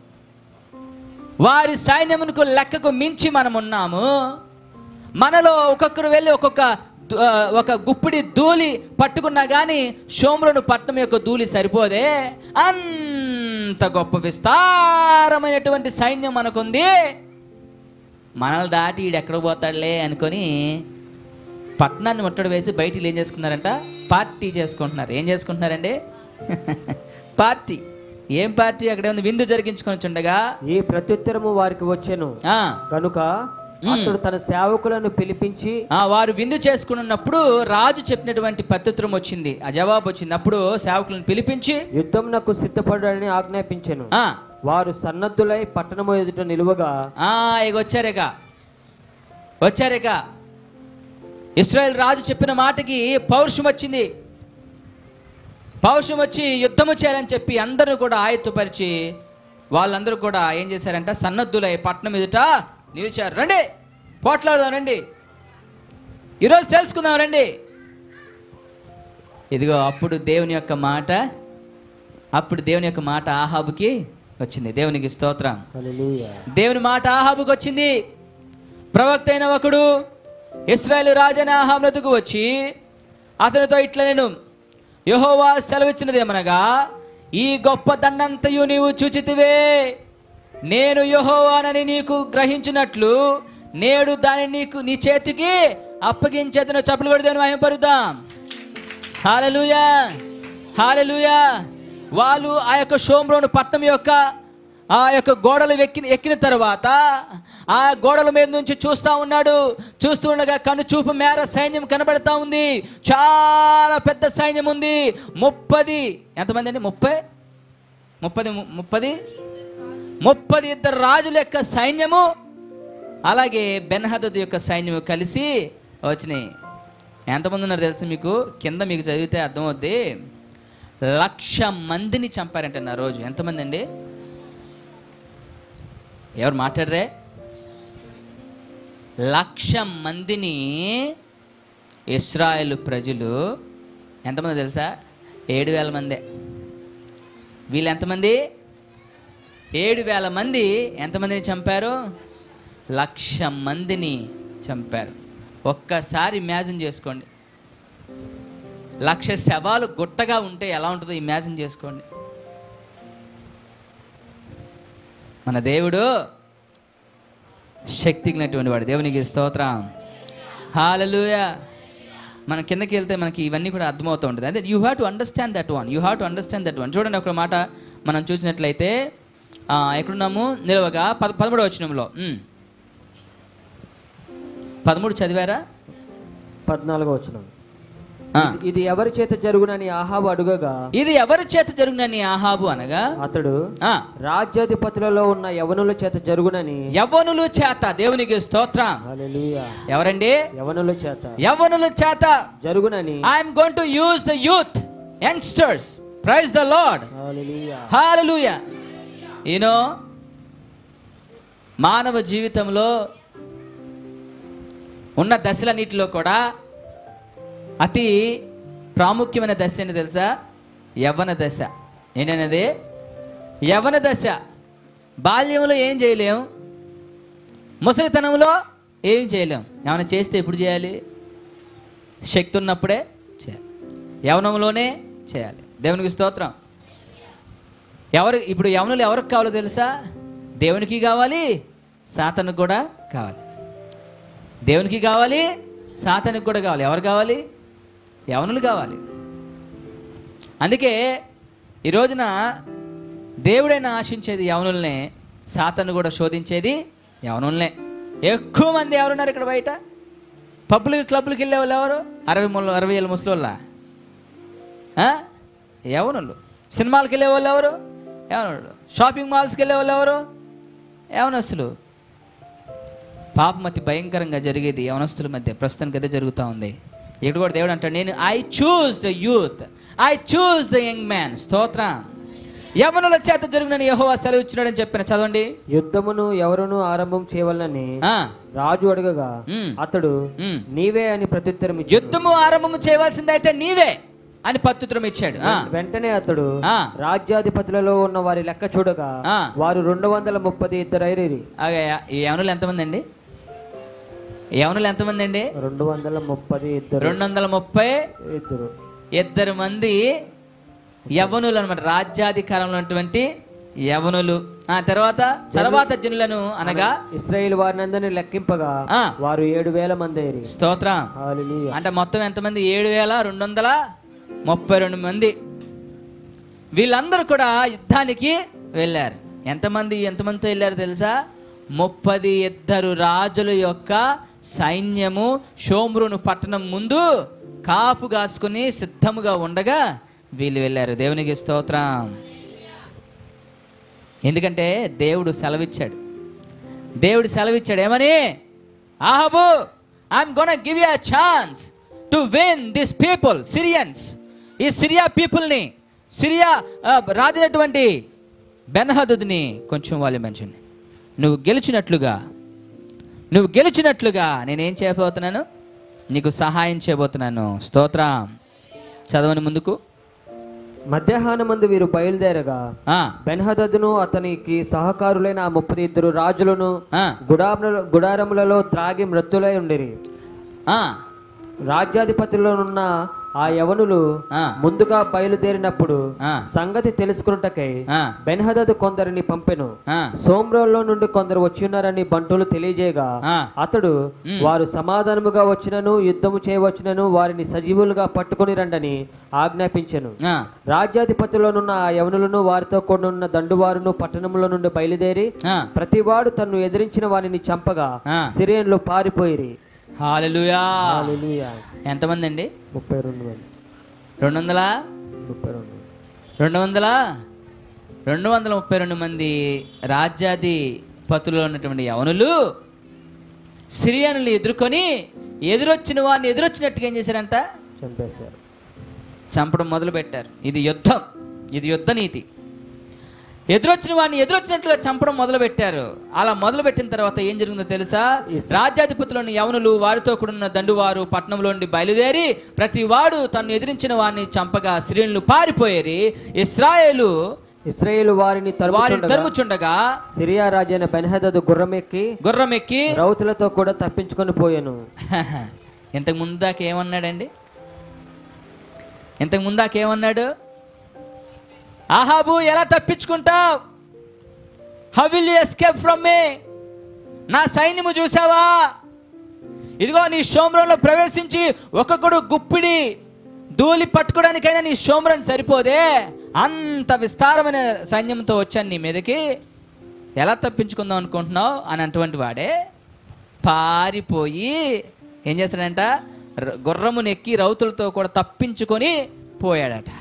వారి సైన్యమునకు లెక్కకు మించి మనం ఉన్నాము, మనలో ఒక్కొక్కరు వెళ్ళి ఒక్కొక్క ఒక గుప్పిడి ధూళి పట్టుకున్నా కానీ షోమ్రోను పట్టణం యొక్క ధూళి సరిపోదే, అంత గొప్ప విస్తారమైనటువంటి సైన్యం మనకుంది, మనల్ని దాటి ఈడు ఎక్కడ పోతాడులే అనుకొని పట్టణాన్ని ముట్టడి వేసి బయటికి ఏం చేసుకున్నారంట? పార్టీ చేసుకుంటున్నారు. ఏం చేసుకుంటున్నారండి? పార్టీ. ఏం పార్టీ? అక్కడే ఉంది, విందు జరిగించుకొని చుండగా ఈ ప్రత్యుత్తరము వారికి వచ్చెను కనుక అతడు తన సేవకులను పిలిపించి, వారు విందు చేసుకున్నప్పుడు రాజు చెప్పినటువంటి ప్రత్యుత్తరం వచ్చింది, ఆ జవాబు వచ్చింది. అప్పుడు సేవకులను పిలిపించి యుద్ధం నాకు సిద్ధపడాలని ఆజ్ఞాపించెను. వారు సన్నద్ధులై పట్టణము ఎదుట నిలువగా ఇక వచ్చారేక వచ్చారేక ఇశ్రాయేలు రాజు చెప్పిన మాటకి పౌరుషం వచ్చింది. పౌరుషం వచ్చి యుద్ధము చేయాలని చెప్పి అందరూ కూడా ఆయత్తుపరిచి వాళ్ళందరూ కూడా ఏం చేశారంట? సన్నద్ధులై పట్టణం ఎదుట నిలిచారు. రండి పోట్లాడదాం, రండి ఈరోజు తెలుసుకుందాం, రండి. ఇదిగో అప్పుడు దేవుని యొక్క మాట అప్పుడు దేవుని యొక్క మాట ఆహాబుకి వచ్చింది. దేవునికి స్తోత్రం. దేవుని మాట ఆహాబుకి వచ్చింది. ప్రవక్త అయిన ఒకడు ఇశ్రాయేలు రాజైన ఆహాబు వద్దకు వచ్చి అతనితో ఇట్లా, నేను యెహోవా సెలవిచ్చినది ఏమనగా, ఈ గొప్ప దండంతయు నీవు చూచితివే, నేను యెహోవానని నీకు గ్రహించినట్లు నేడు దాన్ని నీకు నీ చేతికి అప్పగించేతను. చప్పులు కొడి దేవుని మహిమపరుద్దాం. హల్లెలూయా, హల్లెలూయా. వాళ్ళు ఆ యొక్క షోమ్రోను పట్టణం యొక్క ఆ యొక్క గోడలు ఎక్కి ఎక్కిన తర్వాత ఆ గోడల మీద నుంచి చూస్తూ ఉన్నాడు. చూస్తూ ఉండగా కను చూపు మేర సైన్యం కనబడతా ఉంది. చాలా పెద్ద సైన్యం ఉంది. ముప్పది ఎంతమంది అండి? ముప్పై ముప్పది ముప్పది ముప్పది ఇద్దరు రాజుల యొక్క సైన్యము, అలాగే బెన్హదదు యొక్క సైన్యము కలిసి వచ్చినాయి. ఎంతమంది ఉన్నారు తెలుసు మీకు? కింద మీకు చదివితే అర్థమవుద్ది. లక్ష మందిని చంపారంటే నా రోజు. ఎంతమంది అండి? ఎవరు మాట్లాడరే? లక్ష మందిని ఇశ్రాయేలు ప్రజలు, ఎంతమంది తెలుసా? ఏడు వేల మందే. వీళ్ళు ఎంతమంది? ఏడు వేల మంది ఎంతమందిని చంపారు? లక్ష మందిని చంపారు. ఒక్కసారి ఇమాజిన్ చేసుకోండి. లక్ష శవాలు గుట్టగా ఉంటే ఎలా ఉంటుందో ఇమాజిన్ చేసుకోండి. మన దేవుడు శక్తి కలిగినటువంటి వాడు. దేవునికి స్తోత్రం. హల్లెలూయా. మనం కిందకి వెళ్తే మనకి ఇవన్నీ కూడా అర్థమవుతూ ఉంటుంది. అదే you have to understand that one you have to understand that one చూడండి ఒక మాట మనం చూసినట్లయితే ఎక్కడున్నాము, నిలవగా పద పదమూడవ వచనంలో పదమూడు చదివారా? పద్నాలుగో వచనం. ఇది ఎవరి చేత జరుగునని ఆహాబు అడుగగా, ఇది ఎవరి చేత జరుగునని ఆహాబు అనగా, అతడు రాజ్యాధిపతులలో ఉన్న యవనుల చేత జరుగునని. యవనుల చేత. దేవునికి స్తోత్రం. హల్లెలూయా. ఎవరండి? యవనుల చేత. యవనుల చేత జరుగునని. I'm going to use the youth, youngsters. Praise the Lord. Hallelujah. Hallelujah. You know మానవ జీవితంలో ఉన్న దశలన్నిటిలో కూడా అతి ప్రాముఖ్యమైన దశ ఏంటి తెలుసా? యవ్వన దశ. ఏంటనేది? యవ్వన దశ. బాల్యంలో ఏం చేయలేం, ముసలితనంలో ఏం చేయలేం. ఏమైనా చేస్తే ఎప్పుడు చేయాలి? శక్తి ఉన్నప్పుడే చేయాలి, యవ్వనంలోనే చేయాలి. దేవునికి స్తోత్రం. ఎవరు ఇప్పుడు యవ్వనులు ఎవరికి కావాలో తెలుసా? దేవునికి కావాలి, సాతానుకు కూడా కావాలి. దేవునికి కావాలి, సాతానుకు కూడా కావాలి. ఎవరు కావాలి? యవనులు కావాలి. అందుకే ఈ రోజున దేవుడైనా ఆశించేది యవనుల్నే, సాతాను కూడా శోధించేది యవనుల్నే. ఎక్కువ మంది ఎవరున్నారు ఇక్కడ బయట? పబ్బులకి క్లబ్లకి వెళ్ళే వాళ్ళు ఎవరు? అరవై మూడు అరవై ఏళ్ళ ముసలోళ్ళ యవనులు. సినిమాలకు వెళ్ళే వాళ్ళు ఎవరు? యవనులు. షాపింగ్ మాల్స్కి వెళ్ళే వాళ్ళు ఎవరు? యవనస్తులు. పాపం అతి భయంకరంగా జరిగేది యవనస్తుల మధ్య ప్రస్తుతానికి అదే జరుగుతూ ఉంది. ఇక్కడ కూడా దేవుడు అంటాడు, నేను I choose the youth, I choose the young man. స్తోత్రం. యవనుల చేత జరుగునని యెహోవా సెలవిచ్చినాడని చెప్పిన. చదవండి. యుద్ధమును ఎవరును ఆరంభం చేయవలనని రాజు అడగగా అతడు నీవే అని ప్రత్యుత్తరం ఇచ్చాడు. యుద్ధము ఆరంభం చేయవలసింది అయితే నీవే అని ప్రత్యుత్తరం ఇచ్చాడు. వెంటనే అతడు రాజ్యాధిపతులలో ఉన్న వారి లెక్క చూడగా వారు రెండు వందల ముప్పది ఇద్దరు ఐరేరి. ఈ యవనులు ఎంతమంది అండి? యవనులు ఎంతమంది అండి? రెండు వందల ముప్పది ఇద్దరు. రెండు వందల ముప్పై ఇద్దరు ఇద్దరు మంది యవనులు అనమాట. రాజ్యాధికారంలో ఉన్నటువంటి యవనులు. ఆ తర్వాత తర్వాత జనులను అనగా ఇశ్రాయేలు వారిని అందరినీ లెక్కింపగా వారు ఏడు వేల మంది. స్తోత్రం. అంటే మొత్తం ఎంతమంది? ఏడు వేల రెండు వందల ముప్పై రెండు మంది. వీళ్ళందరూ కూడా యుద్ధానికి వెళ్ళారు. ఎంతమంది ఎంతమందితో వెళ్ళారు తెలుసా? ముప్పది ఇద్దరు రాజుల యొక్క సైన్యము షోమ్రోను పట్టణం ముందు కాపు కాసుకుని సిద్ధముగా ఉండగా వీళ్ళు వెళ్ళారు. దేవునికి స్తోత్రం. ఎందుకంటే దేవుడు సెలవిచ్చాడు. దేవుడు సెలవిచ్చాడు ఏమని? Ahab, I'm gonna give you a chance to win this people, Syrians. ఈ సిరియా పీపుల్ని, సిరియా రాజైనటువంటి బెన్హదదుని కొంచెం వాళ్ళు మెన్షన్, నువ్వు గెలిచినట్లుగా నువ్వు గెలిచినట్లుగా నేనేం చేయబోతున్నాను? నీకు సహాయం చేయబోతున్నాను. స్తోత్రం. చదవని ముందుకు. మధ్యాహ్నమందు వీరు బయలుదేరగా బెన్హదదును అతనికి సహకారులైన ఆ ముప్పది ఇద్దరు రాజులను గుడారముల గుడారములలో త్రాగి మృత్యులై ఉండిరి. రాజ్యాధిపతులనున్న ఆ యవనులు ముందుగా బయలుదేరినప్పుడు సంగతి తెలుసుకున్నటకై బెన్హదదు కొందరిని పంపెను. సోమ్రోల్లో నుండి కొందరు వచ్చి ఉన్నారని బంటులు తెలియజేయగా అతడు వారు సమాధానముగా వచ్చినను యుద్ధము చేయవచ్చునను వారిని సజీవులుగా పట్టుకుని రండని ఆజ్ఞాపించెను. రాజ్యాధిపతులనున్న ఆ యవనులను వారితో కూడిన దండువారును పట్టణంలో నుండి బయలుదేరి ప్రతివాడు తన్ను ఎదిరించిన వారిని చంపగా సిరియన్లు పారిపోయిరి. హల్లెలూయా. ఎంతమంది అండి? ముప్పై రెండు మంది. రెండు వందల ముప్పై రెండు రెండు వందల రెండు వందల ముప్పై రెండు మంది రాజ్యాధిపతులు ఉన్నటువంటి యవనులు సిరియనులు ఎదుర్కొని ఎదురొచ్చిన వారిని ఎదురొచ్చినట్టుగా ఏం చేశారంట? చంపేశారు. చంపడం మొదలు పెట్టారు. ఇది యుద్ధం, ఇది యుద్ధ నీతి. ఎదురొచ్చిన వాడిని ఎదురొచ్చినట్లుగా చంపడం మొదలు పెట్టారు. అలా మొదలు పెట్టిన తర్వాత ఏం జరిగిందో తెలుసా? రాజ్యాధిపతులను యవనులు వారితో కూడిన దండువారు పట్టణంలో నుండి బయలుదేరి ప్రతి వాడు తను ఎదిరించిన వారిని చంపగా సిరియన్లు పారిపోయేరి. ఇశ్రాయేలు ఇశ్రాయేలు వారిని తరుముచుండగా సిరియా రాజైన బెన్హదదు గుర్రమెక్కి గుర్రమెక్కి రౌతులతో కూడా తప్పించుకొని పోయాను. ఇంతకు ముందాక ఏమన్నాడండి? ఇంతకు ముందాక ఏమన్నాడు? ఆహాబు ఎలా తప్పించుకుంటావు? How will you escape from me? నా సైన్యము చూసావా, ఇదిగో నీ షోమ్రోన్లో ప్రవేశించి ఒక్కొక్కడు గుప్పిడి ధూళి పట్టుకోవడానికైనా నీ షోమ్రోన్ సరిపోదే, అంత విస్తారమైన సైన్యంతో వచ్చాను నీ మీదకి, ఎలా తప్పించుకుందాం అనుకుంటున్నావు అని అటువంటి వాడే పారిపోయి ఏం చేస్తాడంట, గుర్రమును ఎక్కి రౌతులతో కూడా తప్పించుకొని పోయాడట.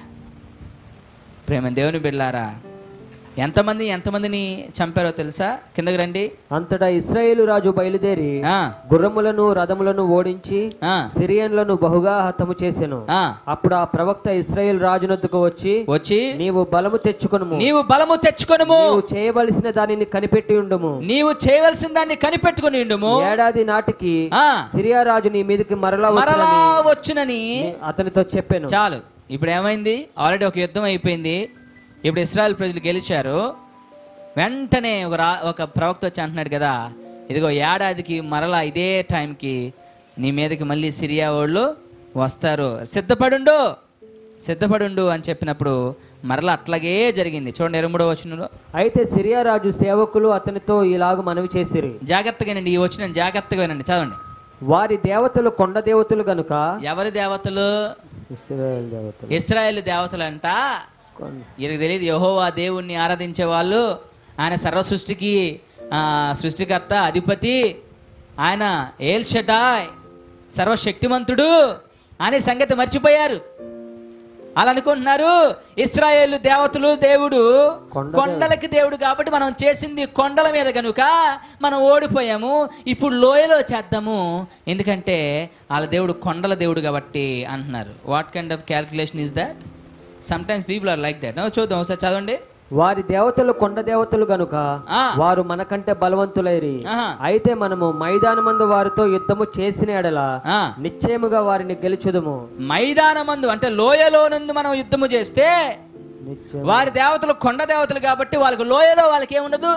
ప్రేమ దేవుని బిడ్డలారా, ఎంతమంది ఎంతమందిని చంపారో తెలుసా? కిందకి రండి. అంతటా ఇశ్రాయేలు రాజు బయలుదేరి గుర్రములను రథములను ఓడించి సిరియన్లను బహుగా హతము చేసెను. అప్పుడు ఆ ప్రవక్త ఇశ్రాయేలు రాజునొద్దకు వచ్చి వచ్చి నీవు బలము తెచ్చుకొనుము, నీవు బలము తెచ్చుకొనుము, నీవు చేయవలసిన దానిని కనిపెట్టి ఉండుము, నీవు చేయవలసిన దాన్ని కనిపెట్టుకుని ఉండుము, ఏడాది నాటికి సిరియా రాజు నీ మీదకి మరలా మరలా వచ్చునని అతనితో చెప్పాను. చాలు, ఇప్పుడు ఏమైంది? ఆల్రెడీ ఒక యుద్ధం అయిపోయింది. ఇప్పుడు ఇశ్రాయేల్ ప్రజలు గెలిచారు. వెంటనే ఒక రా ఒక ప్రవక్త వచ్చి అంటున్నాడు కదా, ఇదిగో ఏడాదికి మరలా ఇదే టైంకి నీ మీదకి మళ్ళీ సిరియా వాళ్ళు వస్తారు, సిద్ధపడుండు సిద్ధపడుండు అని చెప్పినప్పుడు మరలా అట్లాగే జరిగింది. చూడండి ఇరవై మూడవ వచనంలో, అయితే సిరియా రాజు సేవకులు అతనితో ఇలాగ మనవి చేసిరి. జాగ్రత్తగానండి, ఈ వచ్చిన జాగ్రత్తగా వినండి, చదవండి. వారి దేవతలు కొండ దేవతలు గనుక. ఎవరి దేవతలు? ఇశ్రాయేలు దేవతలు. ఇశ్రాయేలు దేవతలు అంట. వీరికి తెలియదు, యెహోవా దేవుణ్ణి ఆరాధించే వాళ్ళు, ఆయన సర్వ సృష్టికి సృష్టికర్త, అధిపతి, ఆయన ఏల్ షడాయ్, సర్వశక్తిమంతుడు అనే సంగతి మర్చిపోయారు. అలా అనుకుంటున్నారు. ఇశ్రాయేలు దేవతలు దేవుడు కొండలకి దేవుడు కాబట్టి మనం చేసింది కొండల మీద కనుక మనం ఓడిపోయాము, ఇప్పుడు లోయలో చేద్దాము, ఎందుకంటే వాళ్ళ దేవుడు కొండల దేవుడు కాబట్టి అంటున్నారు. What kind of calculation is that? Sometimes people are like that. చూద్దాం ఒకసారి, చదవండి. వారి దేవతలు కొండ దేవతలు గనుక వారు మనకంటే బలవంతులైరి, అయితే మనము మైదానమందు వారితో యుద్ధము చేసిన ఎడల నిశ్చయముగా వారిని గెలుచుదుము. మైదానమందు అంటే లోయలోనందు మనం యుద్ధము చేస్తే, వారి దేవతలు కొండ దేవతలు కాబట్టి వాళ్ళకి లోయలో వాళ్ళకి ఏముండదు.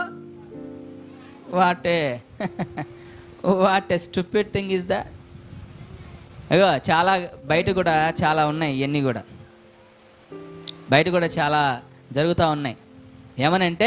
What a what a stupid thing is that. అయ్యో చాలా బయట కూడా చాలా ఉన్నాయి, ఇవన్నీ కూడా బయట కూడా చాలా జరుగుతూ ఉన్నాయి. ఏమనంటే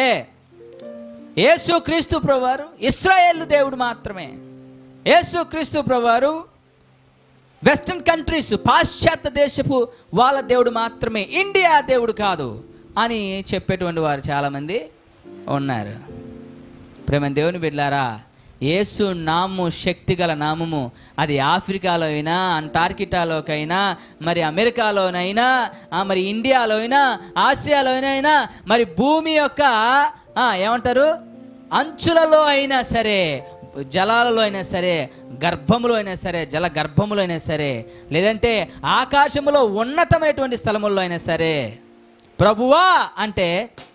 యేసు క్రీస్తు ప్రభువారు ఇశ్రాయేలు దేవుడు మాత్రమే, యేసు క్రీస్తు ప్రభువారు వెస్టర్న్ కంట్రీస్ పాశ్చాత్య దేశపు వాళ్ళ దేవుడు మాత్రమే, ఇండియా దేవుడు కాదు అని చెప్పేటువంటి వారు చాలామంది ఉన్నారు. ప్రేమ దేవుని బిడ్డలారా, యేసు నామము శక్తి గల నామము, అది ఆఫ్రికాలో అయినా, అంటార్కిటాలోకైనా, మరి అమెరికాలోనైనా, మరి ఇండియాలో అయినా, ఆసియాలో అయినా, మరి భూమి యొక్క ఏమంటారు అంచులలో అయినా సరే, జలాలలో అయినా సరే, గర్భములో అయినా సరే, జల గర్భములో అయినా సరే, లేదంటే ఆకాశములో ఉన్నతమైనటువంటి స్థలముల్లో అయినా సరే, ప్రభువా అంటే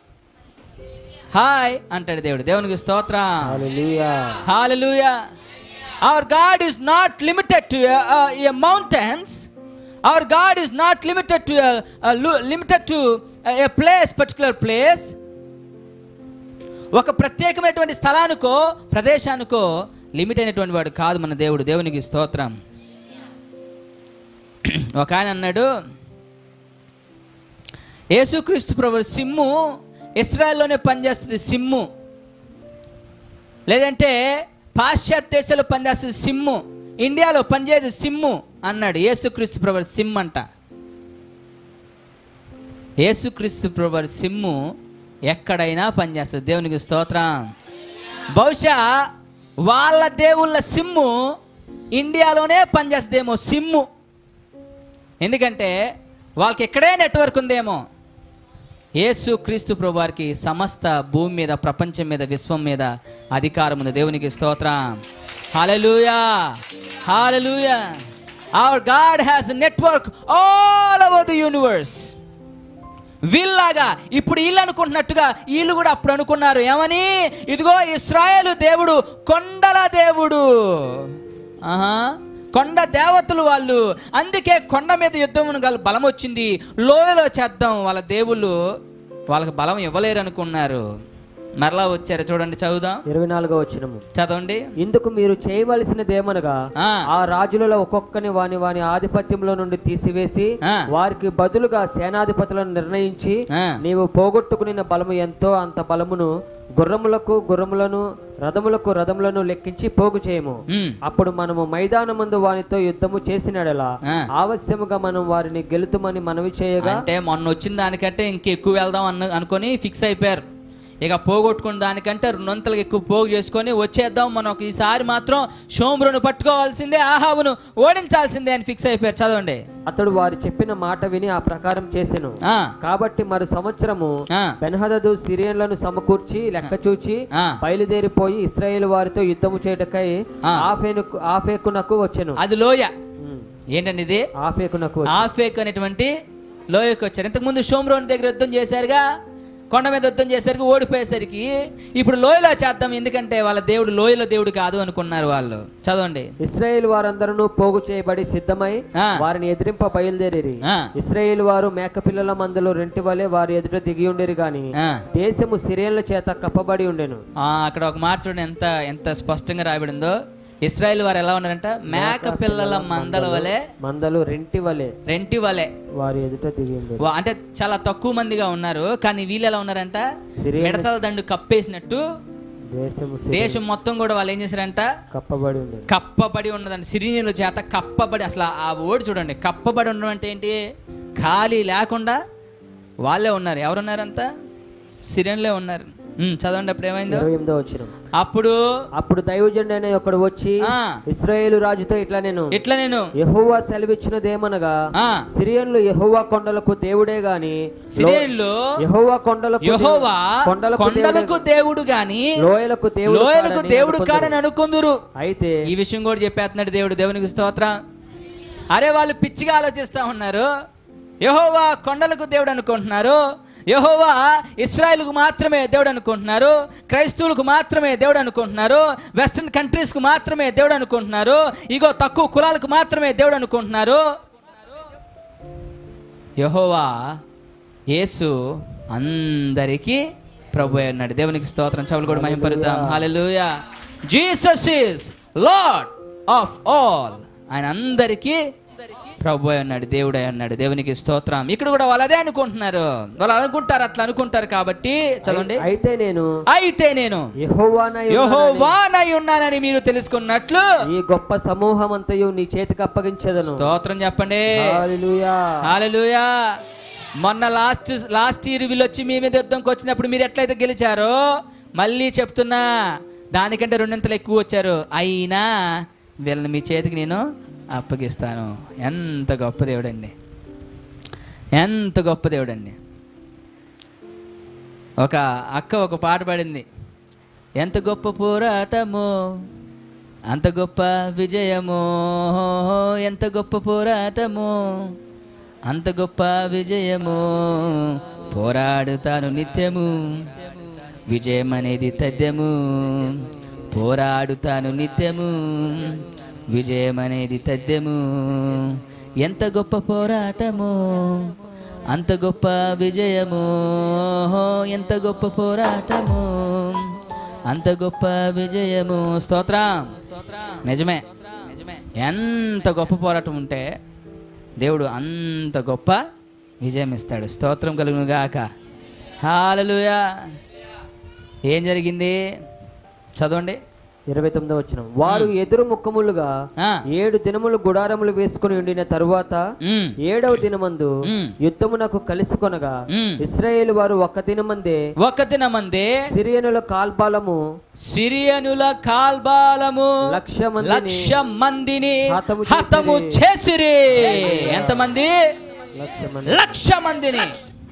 హాయ్ అంటాడు దేవుడు. దేవునికి స్తోత్రం. హల్లెలూయా, హల్లెలూయా. Our God is not limited to a, a, a mountains. Our God is not limited to a, a limited to a, a place, particular place. ఒక ప్రత్యేకమైనటువంటి స్థలానికో ప్రదేశానికో లిమిట్ అయినటువంటి వాడు కాదు మన దేవుడు. దేవునికి స్తోత్రం. ఒక ఆయన అన్నాడు, యేసుక్రీస్తు ప్రభువు సిమ్ము ఇశ్రాయేల్లోనే పనిచేస్తుంది సిమ్ము, లేదంటే పాశ్చాత్య దేశాల్లో పనిచేస్తుంది సిమ్ము, ఇండియాలో పనిచేయదు సిమ్ము అన్నాడు. యేసుక్రీస్తు ప్రభువు సిమ్ అంట. యేసుక్రీస్తు ప్రభువు సిమ్ము ఎక్కడైనా పనిచేస్తుంది. దేవునికి స్తోత్రం. బహుశా వాళ్ళ దేవుళ్ళ సిమ్ము ఇండియాలోనే పనిచేస్తుందేమో సిమ్ము, ఎందుకంటే వాళ్ళకి ఎక్కడే నెట్వర్క్ ఉందేమో. యేసు క్రీస్తు ప్రభువారికి సమస్త భూమి మీద, ప్రపంచం మీద, విశ్వం మీద అధికారం ఉంది. దేవునికి స్తోత్రం. హల్లెలూయా, హల్లెలూయా. Our God has a network all over the universe. వీళ్ళలాగా ఇప్పుడు వీళ్ళు అనుకుంటున్నట్టుగా వీళ్ళు కూడా అప్పుడు అనుకున్నారు. ఏమని? ఇదిగో ఇశ్రాయేలు దేవుడు కొండల దేవుడు, ఆహా కొండ దేవతలు వాళ్ళు, అందుకే కొండ మీద యుద్ధం గల బలం వచ్చింది, లోయలో చేద్దాం. వాళ్ళ దేవుళ్ళు వాళ్ళకి బలం ఇవ్వలేరు అనుకున్నారు. మరలా వచ్చారు చూడండి, చదువుదాం. ఇరవై నాలుగో వచనము చదవండి. ఇందుకు మీరు చేయవలసినదేమనగా ఆ రాజులలో ఒక్కొక్కని వాని వాని ఆధిపత్యంలో నుండి తీసివేసి వారికి బదులుగా సేనాధిపతులను నిర్ణయించి నీవు పోగొట్టుకుని బలము ఎంతో అంత బలమును గుర్రములకు గుర్రములను రథములకు రథములను లెక్కించి పోగు చేయము. అప్పుడు మనము మైదానమందు వానితో యుద్ధము చేసినడలా ఆవశ్యముగా మనం వారిని గెలుతుమని మనవి చేయగా, అంటే మొన్న వచ్చిన దానికంటే ఇంకెక్కువ వెళ్దాం అన్న అనుకొని ఫిక్స్ అయిపోయారు. ఇక పోగొట్టుకున్న దానికంటే రెండొంతలకు ఎక్కువ పోగు చేసుకొని వచ్చేద్దాం, మనం ఈసారి మాత్రం షోమ్రోను పట్టుకోవాల్సిందే, ఆహాబును ఓడించాల్సిందే అని ఫిక్స్ అయిపోయారు. చదవండి. అతడు వారు చెప్పిన మాట విని ఆ ప్రకారం చేసెను. కాబట్టి మరి సంవత్సరము బెన్హదదు సిరియన్లను సమకూర్చి లెక్క చూచి బయలుదేరిపోయి ఇశ్రాయేల్ వారితో యుద్ధము చేయటకై ఆఫేనుకు ఆఫేకునకు వచ్చెను. అది లోయ. ఏంటండి ఇది? ఆఫేకునకు. ఆఫేక్ అనేటువంటి లోయకు వచ్చారు. ఇంతకు ముందు షోమ్రోను దగ్గర యుద్ధం చేశారుగా, కొండ మీద యుద్ధం చేసరికి ఓడిపోయేసరికి ఇప్పుడు లోయలో చేద్దాం, ఎందుకంటే వాళ్ళ దేవుడు లోయలో దేవుడు కాదు అనుకున్నారు వాళ్ళు. చదవండి. ఇశ్రాయేల్ వారందరూ పోగు చేయబడి సిద్ధమై వారిని ఎదిరింప బయలుదేరి ఇశ్రాయేల్ వారు మేకపిల్లల మందలో రెంటి వలె వారి ఎదుట దిగి ఉండేరు గాని దేశము సిరియన్ల చేత కప్పబడి ఉండెను. అక్కడ ఒక మాట చూడండి, ఎంత ఎంత స్పష్టంగా రాయబడిందో. ఇశ్రాయేల్ వారు ఎలా ఉన్నారంట? మేక పిల్లల మందల వలె, మందలు రెంటి వలె రెంటి వలె వారి ఎదుట దిగి ఉండేరు. అంటే చాలా తక్కువ మందిగా ఉన్నారు, కానీ వీళ్ళు ఎలా ఉన్నారంట? మిడతల దండు కప్పేసినట్టు దేశం మొత్తం కూడా వాళ్ళు ఏం చేశారంట? కప్పబడి ఉండేది. కప్పబడి ఉన్నదండి, సిరియనుల చేత కప్పబడి. అసలు ఆ ఓడి చూడండి, కప్పబడి ఉండడం అంటే ఏంటి? ఖాళీ లేకుండా వాళ్ళే ఉన్నారు. ఎవరున్నారంతా? సిరియన్లే ఉన్నారు. చదవండి. అప్పుడు ఏమైందో? అప్పుడు అప్పుడు దైవజనుడైన ఒకడు వచ్చి ఇశ్రాయేలు రాజుతో ఇట్లా నేను ఇట్లా నేను యెహోవా సెలవిచ్చినదేమనగా సిరియన్లు యెహోవా కొండలకు దేవుడే గాని సిరియన్లు యెహోవా కొండలకు యెహోవా కొండలకు దేవుడు గాని లోయలకు దేవుడు లోయలకు దేవుడు కాడని అనుకుందురు. అయితే ఈ విషయం కూడా చెప్పేస్తున్నాడు దేవుడు. దేవునికి స్తోత్రం. అరే వాళ్ళు పిచ్చిగా ఆలోచిస్తా ఉన్నారు. యెహోవా కొండలకు దేవుడు అనుకుంటున్నారు, యెహోవా ఇశ్రాయేలుకు మాత్రమే దేవుడు అనుకుంటున్నారు, క్రైస్తవులకు మాత్రమే దేవుడు అనుకుంటున్నారు, వెస్టర్న్ కంట్రీస్కు మాత్రమే దేవుడు అనుకుంటున్నారు, ఇగో తక్కువ కులాలకు మాత్రమే దేవుడు అనుకుంటున్నారు. యెహోవా యేసు అందరికీ ప్రభు అన్నాడు. దేవునికి స్తోత్రం. చెవులు కూడా మహిమపరుద్దాం. Hallelujah. Jesus is Lord of all. ఆయన అందరికీ ప్రభు అన్నాడు, దేవుడే అన్నాడు. దేవునికి స్తోత్రం. ఇక్కడ కూడా వాళ్ళు అదే అనుకుంటున్నారు. వాళ్ళు అనుకుంటారు, అట్లా అనుకుంటారు. కాబట్టి చదవండి. అయితే నేను అయితే నేను యెహోవానై ఉన్నానని మీరు తెలుసుకున్నట్లు ఈ గొప్ప సమూహం అంతయు నీ చేతికి అప్పగించెదను. స్తోత్రం చెప్పండి. హల్లెలూయా. హల్లెలూయా. మొన్న లాస్ట్ లాస్ట్ ఇయర్ వీళ్ళు వచ్చి మీ మీద యుద్ధంకి వచ్చినప్పుడు మీరు ఎట్లయితే గెలిచారో మళ్ళీ చెప్తున్నా, దానికంటే రెండింతలు ఎక్కువ వచ్చారు. అయినా వీళ్ళని మీ చేతికి నేను అప్పగిస్తాను. ఎంత గొప్ప దేవుడండి, ఎంత గొప్ప దేవుడండి. ఒక అక్క ఒక పాట పాడింది, ఎంత గొప్ప పోరాటము అంత గొప్ప విజయము, ఎంత గొప్ప పోరాటము అంత గొప్ప విజయము, పోరాడుతాను నిత్యము విజయం అనేది తథ్యము, పోరాడుతాను నిత్యము విజయం అనేది తథ్యము, ఎంత గొప్ప పోరాటము అంత గొప్ప విజయము, ఎంత గొప్ప పోరాటము అంత గొప్ప విజయము. స్తోత్రం. నిజమే, ఎంత గొప్ప పోరాటం ఉంటే దేవుడు అంత గొప్ప విజయం ఇస్తాడు. స్తోత్రం కలుగును గాక. హల్లెలూయా. ఏం జరిగింది? చదవండి. ఇరవై తొమ్మిదో వచనం. వారు ఎదురు ముఖములుగా ఏడు దినములు గుడారములు వేసుకుని ఉండిన తరువాత ఏడవ దినమందు యుద్ధమునకు కలుసుకొనగా ఇశ్రాయేలు వారు ఒక దినమందే ఒక దినమందే సిరియనుల కాల్బాలము సిరియనుల కాల్బాలము లక్ష మంది లక్ష మందిని హతము చేసిరి. ఎంతమంది? లక్ష మందిని.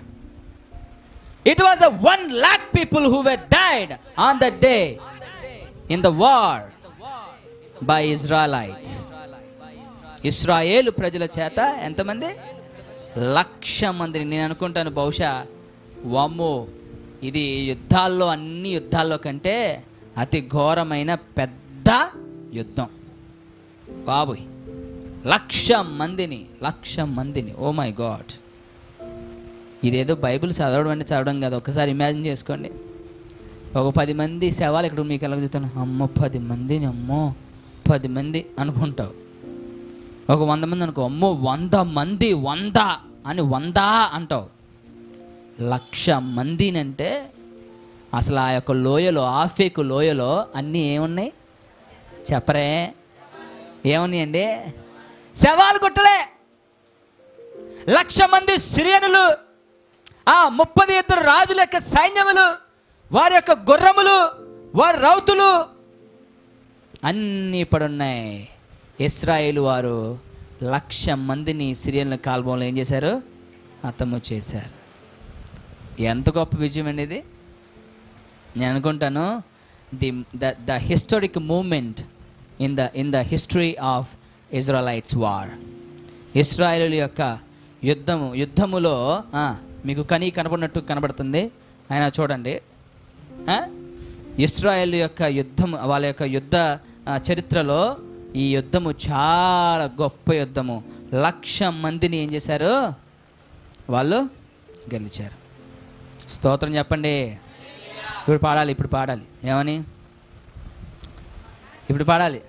It was a one lakh people who were died on that day in the war by Israelites. ఇశ్రాయేలు ప్రజల చేత ఎంతమంది? లక్ష మందిని. నేను అనుకుంటాను బహుశా వామ్మో, ఇది యుద్ధాల్లో అన్ని యుద్ధాల్లో కంటే అతి ఘోరమైన పెద్ద యుద్ధం బాబోయ్. లక్ష మందిని లక్ష మందిని ఓ మై గాడ్. ఇదేదో బైబిల్ చదవడం అంటే చదవడం కాదు. ఒకసారి ఇమాజిన్ చేసుకోండి, ఒక పది మంది శవాలు ఇక్కడ మీకు ఎలా చెప్తాను, అమ్మో పది మంది, అమ్మో పది మంది అనుకుంటావు. ఒక వంద మంది అనుకో, అమ్మో వంద మంది, వంద అని వంద అంటావు. లక్ష మందినంటే అసలు ఆ యొక్క లోయలో, ఆఫేకు లోయలో అన్నీ ఏమున్నాయి చెప్పరే? ఏమున్నాయండి? శవాలు గుట్టలే. లక్ష మంది సిరియనులు, ఆ ముప్పది ఇద్దరు రాజుల యొక్క సైన్యములు, వారి యొక్క గుర్రములు, వారి రౌతులు అన్నీ పడున్నాయి. ఇశ్రాయేలు వారు లక్ష మందిని సిరియన్ల కాల్వంలో ఏం చేశారు? హతము చేశారు. ఎంత గొప్ప విజయం అండి ఇది. నేను అనుకుంటాను the the the historic moment in the in the history of Israelites war. ఇశ్రాయేలు యొక్క యుద్ధము యుద్ధములో మీకు కనీ కనబడినట్టు కనబడుతుంది. ఆయన చూడండి, ఇశ్రాయేల్ యొక్క యుద్ధం, వాళ్ళ యొక్క యుద్ధ చరిత్రలో ఈ యుద్ధము చాలా గొప్ప యుద్ధము. లక్ష మందిని ఏం చేశారు? వాళ్ళు గెలిచారు. స్తోత్రం చెప్పండి. ఇప్పుడు పాడాలి, ఇప్పుడు పాడాలి. ఏమని? ఇప్పుడు పాడాలి.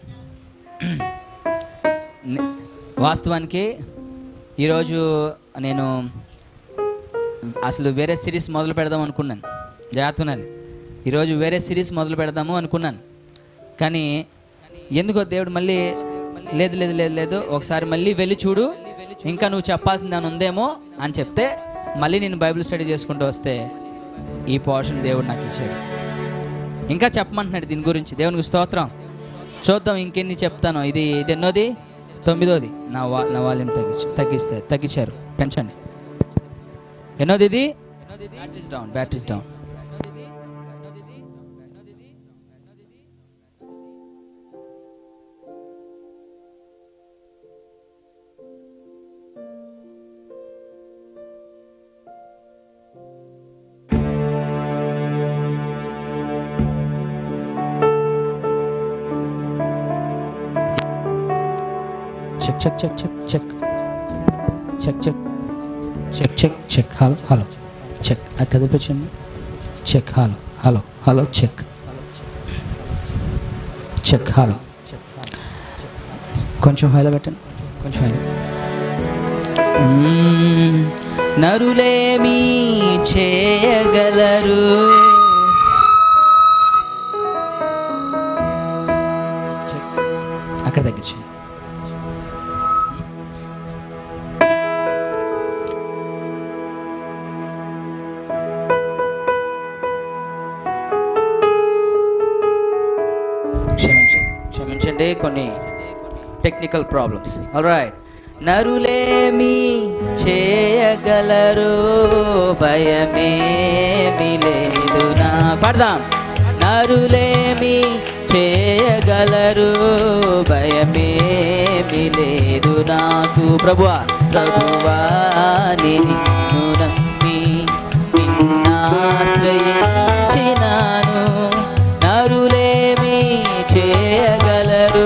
వాస్తవానికి ఈరోజు నేను అసలు వేరే సిరీస్ మొదలు పెడదాం అనుకున్నాను. జాగ్రత్తనాలి. ఈరోజు వేరే సిరీస్ మొదలు పెడదాము అనుకున్నాను, కానీ ఎందుకో దేవుడు మళ్ళీ లేదు లేదు లేదు లేదు ఒకసారి మళ్ళీ వెళ్ళి చూడు, ఇంకా నువ్వు చెప్పాల్సింది దాని ఉందేమో అని చెప్తే మళ్ళీ నేను బైబిల్ స్టడీ చేసుకుంటూ వస్తే ఈ పోర్షన్ దేవుడు నాకు ఇచ్చాడు. ఇంకా చెప్పమంటున్నాడు దీని గురించి. దేవునికి స్తోత్రం. చూద్దాం ఇంకెన్ని చెప్తాను. ఇది ఇది ఎన్నోది? తొమ్మిదోది. నా వా నా వాల్యూమ్ తగ్గించి తగ్గిస్తే తగ్గించారు, పెంచండి. ఎన్నోది ఇది? Batteries down, batteries down. Check check check check check check check check check check hello hello check. అది కదిపించండి. Check hello hello hello check check hello. కొంచెం హైలో పెట్టండి, కొంచెం హైలో. నరులేమీ చేయగలరు, అక్కడ తగ్గించండి. క్షమించండి, కొన్ని టెక్నికల్ ప్రాబ్లమ్స్. ఆల్రైట్. నరులేమి చేయగలరు, భయమేమి లేదు నా. పడదాం. నరులేమి చేయగలరు, భయమేమి లేదు నాకు. ప్రభువా ప్రభువా నిన్ను నమ్మి నిన్నాశ్రయించినాను. నరులేమి చేయగలరు,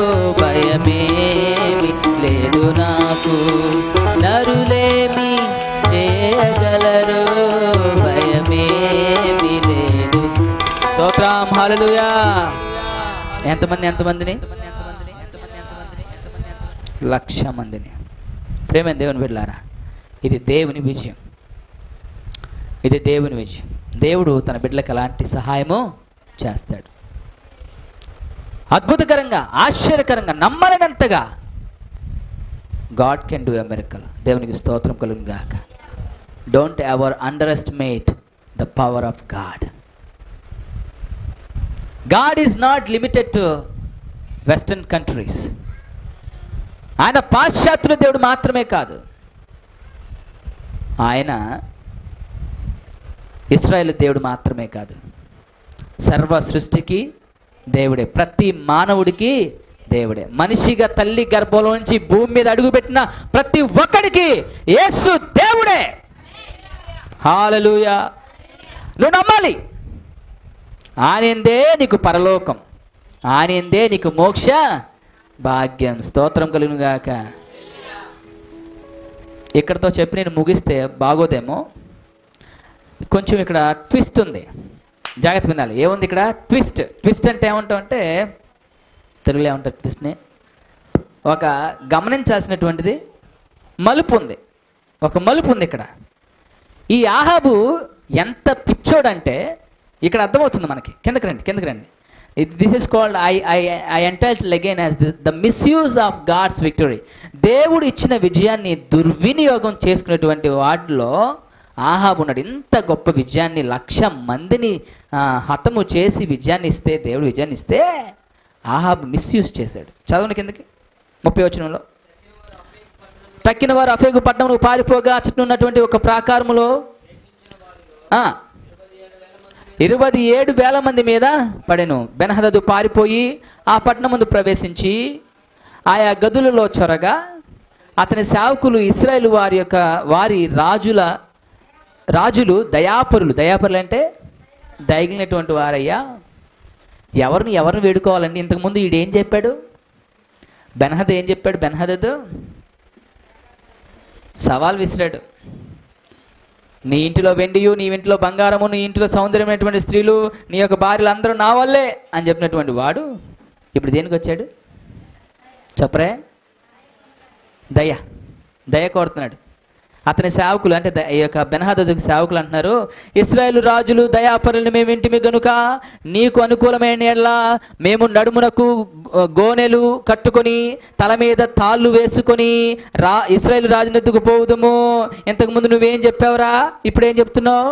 భయమేమి లేదు నాకు. నరులేమి చేయగలరు, భయమేమి లేదు. స్తోత్రం. హల్లెలూయా. ఎంతమంది ఎంతమందిని? లక్ష మందిని. ప్రేమ దేవుని బిడ్డలారా, ఇది దేవుని విజయం. ఇది దేవుని విజయం. దేవుడు తన బిడ్డలకు ఎలాంటి సహాయము చేస్తాడు. అద్భుతకరంగా, ఆశ్చర్యకరంగా, నమ్మలేనంతగా God can do a miracle. దేవునికి స్తోత్రం కలుగును గాక. Don't ever underestimate the power of God. God is not limited to western countries. ఆయన పాశ్చాత్యుల దేవుడు మాత్రమే కాదు, ఆయన ఇశ్రాయేలు దేవుడు మాత్రమే కాదు, సర్వ సృష్టికి దేవుడే, ప్రతి మానవుడికి దేవుడే. మనిషిగా తల్లి గర్భంలో నుంచి భూమి మీద అడుగుపెట్టిన ప్రతి ఒక్కడికి యేసు దేవుడే. హల్లెలూయా. నువ్వు నమ్మాలి. ఆయనందే నీకు పరలోకం, ఆయనందే నీకు మోక్ష భాగ్యం. స్తోత్రం కలుగును గాక. ఇక్కడతో చెప్పి నేను ముగిస్తే బాగోదేమో. కొంచెం ఇక్కడ ట్విస్ట్ ఉంది. జాగ్రత్త వినాలి. ఏముంది ఇక్కడ? ట్విస్ట్. ట్విస్ట్ అంటే ఏమంటాం అంటే, తెలుగులో ఏమంటారు ట్విస్ట్ని? ఒక గమనించాల్సినటువంటిది మలుపు ఉంది, ఒక మలుపు ఉంది ఇక్కడ. ఈ ఆహాబు ఎంత పిచ్చోడంటే ఇక్కడ అర్థమవుతుంది మనకి. కిందకి రండి, కిందకి రండి. This is called I I I entitle again as the misuse of God's victory. దేవుడు ఇచ్చిన విజయాన్ని దుర్వినియోగం చేసుకునేటువంటి వాటిలో ఆహాబు ఉన్నాడు. ఇంత గొప్ప విజయాన్ని, లక్ష మందిని హతము చేసి విజయాన్ని ఇస్తే, దేవుడు విజయాన్ని ఇస్తే ఆహాబు మిస్యూజ్ చేశాడు. చదవండి కిందకి ముప్పై వచనంలో. తక్కిన వారు అఫేగు పట్టణంలో పారిపోగా అచ్చట ఉన్నటువంటి ఒక ప్రాకారములో ఇరవై ఏడు వేల మంది మీద పడెను. బెన్హదదు పారిపోయి ఆ పట్టణం ముందు ప్రవేశించి ఆయా గదులలో చొరగా అతని సేవకులు ఇశ్రాయేలు వారి యొక్క వారి రాజుల రాజులు దయాపరులు. దయాపరులు అంటే దయగిలినటువంటి వారయ్యా. ఎవరిని ఎవరిని వేడుకోవాలండి? ఇంతకుముందు ఈడేం చెప్పాడు? బెన్హదదు ఏం చెప్పాడు? బెన్హదదు సవాల్ విసిరాడు. నీ ఇంటిలో వెండియు, నీ ఇంటిలో బంగారము, నీ ఇంటిలో సౌందర్యమైనటువంటి స్త్రీలు, నీ యొక్క భార్యలు అందరూ నా వల్లే అని చెప్పినటువంటి వాడు ఇప్పుడు దేనికి వచ్చాడు చెప్పరే? దయ. దయ కోరుతున్నాడు. అతని సేవకులు అంటే ఈ యొక్క బెన్హదదుకు సేవకులు అంటున్నారు, ఇశ్రాయేలు రాజులు దయాపరులను మేము ఇంటిమి గనుక నీకు అనుకూలమైన ఎడ్లా మేము నడుమునకు గోనెలు కట్టుకొని తల మీద తాళ్ళు వేసుకొని రా ఇశ్రాయేలు రాజునెద్దుకు పోవుదము. ఇంతకుముందు నువ్వేం చెప్పావురా, ఇప్పుడేం చెప్తున్నావు?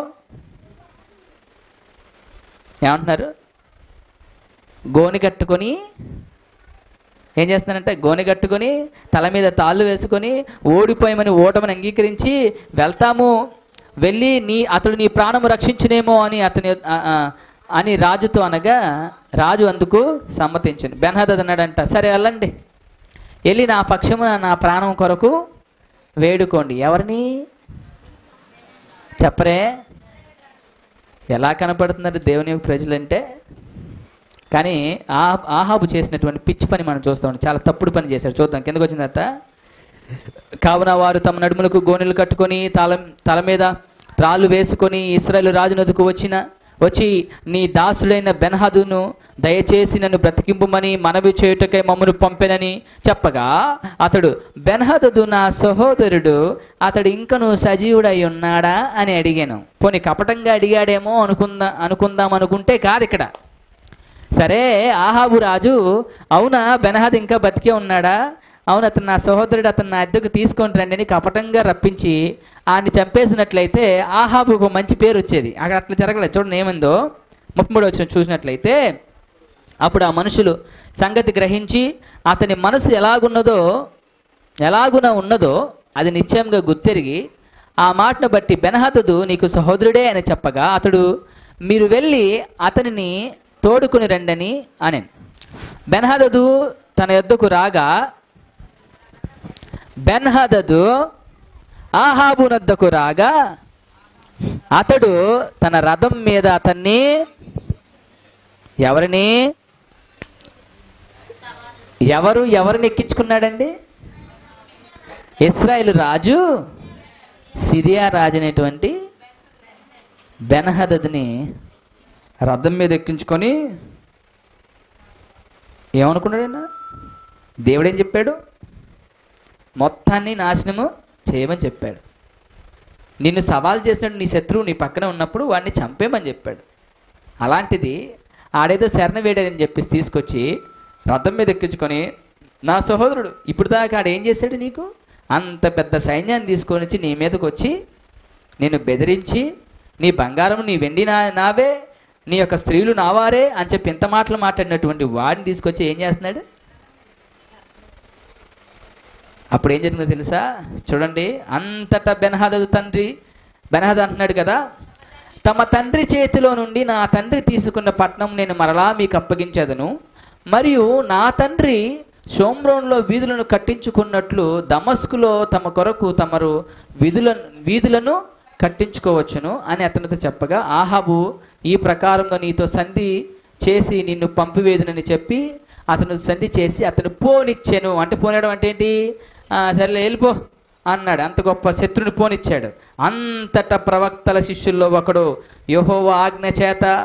ఏమంటున్నారు? గోని కట్టుకొని ఏం చేస్తున్నానంటే, గోనె కట్టుకొని తల మీద తాళ్ళు వేసుకొని ఓడిపోయామని ఓటమని అంగీకరించి వెళ్తాము, వెళ్ళి నీ అతడు నీ ప్రాణము రక్షించునేమో అని అతని అని రాజుతో అనగా రాజు అందుకు సమ్మతించను. బెన్హదదు అన్నాడంట, సరే వెళ్ళండి, వెళ్ళి నా పక్షము నా ప్రాణం కొరకు వేడుకోండి. ఎవరిని చెప్పరే? ఎలా కనపడుతున్నారు దేవుని యొక్క ప్రజలంటే? కానీ ఆ ఆహాబు చేసినటువంటి పిచ్చి పని మనం చూస్తాం. చాలా తప్పుడు పని చేశాడు. చూద్దాం కిందకు వచ్చిన తర్వాత. కావున వారు తమ నడుములకు గోనెలు కట్టుకొని తల తల మీద త్రాళ్ళు వేసుకొని ఇశ్రాయేలు రాజునొద్దకు వచ్చిన వచ్చి నీ దాసుడైన బెన్హదదును దయచేసి నన్ను బ్రతికింపుమని మనవి చేయుటకై మమ్మను పంపెనని చెప్పగా అతడు, బెన్హదదు నా సహోదరుడు, అతడు ఇంకను సజీవుడై ఉన్నాడా అని అడిగాను. పోనీ కపటంగా అడిగాడేమో అనుకుందా అనుకుందాం అనుకుంటే కాదు ఇక్కడ. సరే ఆహాబు రాజు, అవునా బెన్హదదు ఇంకా బతికే ఉన్నాడా? అవును, అతను నా సహోదరుడు, అతను నా అద్దెకు తీసుకొని రండి అని కపటంగా రప్పించి ఆయన్ని చంపేసినట్లయితే ఆహాబు ఒక మంచి పేరు వచ్చేది. అక్కడ అట్లా జరగలేదు. చూడండి ఏమైందో. ముప్పై మూడు వచ్చిన చూసినట్లయితే, అప్పుడు ఆ మనుషులు సంగతి గ్రహించి అతని మనసు ఎలాగున్నదో ఎలాగున ఉన్నదో అది నిశ్చయంగా గుర్తెరిగి ఆ మాటను బట్టి బెన్హదదు నీకు సహోదరుడే అని చెప్పగా అతడు, మీరు వెళ్ళి అతనిని తోడుకుని రండని అని. బెన్హదదు తన యొద్దకు రాగా బెన్హదదు ఆహాబు నొద్దకు రాగా అతడు తన రథం మీద అతన్ని ఎవరిని ఎవరు ఎవరిని ఎక్కించుకున్నాడండి? ఇశ్రాయేలు రాజు సిరియా రాజు అనేటువంటి బెన్హదదుని రథం మీద ఎక్కించుకొని ఏమనుకున్నాడైనా? దేవుడేం చెప్పాడు? మొత్తాన్ని నాశనము చేయమని చెప్పాడు. నిన్ను సవాల్ చేసినట్టు నీ శత్రువు నీ పక్కన ఉన్నప్పుడు వాడిని చంపేమని చెప్పాడు. అలాంటిది ఆడేదో శరణ వేడాడని చెప్పేసి తీసుకొచ్చి రథం మీద ఎక్కించుకొని, నా సహోదరుడు, ఇప్పుడు దాకా ఆడేం చేశాడు నీకు? అంత పెద్ద సైన్యాన్ని తీసుకొని వచ్చి నీ మీదకి వచ్చి నిన్ను బెదిరించి, నీ బంగారం నీ వెండి నా నావే నీ యొక్క స్త్రీలు నావారే అని చెప్పి ఇంత మాటలు మాట్లాడినటువంటి వాడిని తీసుకొచ్చి ఏం చేస్తున్నాడు? అప్పుడు ఏం జరిగిందో తెలుసా? చూడండి, అంతటా బెన్హదదు తండ్రి బెన్హదదు అంటున్నాడు కదా, తమ తండ్రి చేతిలో నుండి నా తండ్రి తీసుకున్న పట్నం నేను మరలా మీకు అప్పగించేదను, మరియు నా తండ్రి షోమ్రోన్లో వీధులను కట్టించుకున్నట్లు దమస్కులో తమ కొరకు తమరు వీధుల వీధులను కట్టించుకోవచ్చును అని అతనితో చెప్పగా, ఆహాబు ఈ ప్రకారంగా నీతో సంధి చేసి నిన్ను పంపివేదునని చెప్పి అతను సంధి చేసి అతను పోనిచ్చాను. అంటే పోనడం అంటే ఏంటి? సరేలే వెళ్ళిపో అన్నాడు. అంత గొప్ప శత్రుని పోనిచ్చాడు. అంతటా ప్రవక్తల శిష్యుల్లో ఒకడు యెహోవా ఆజ్ఞ చేత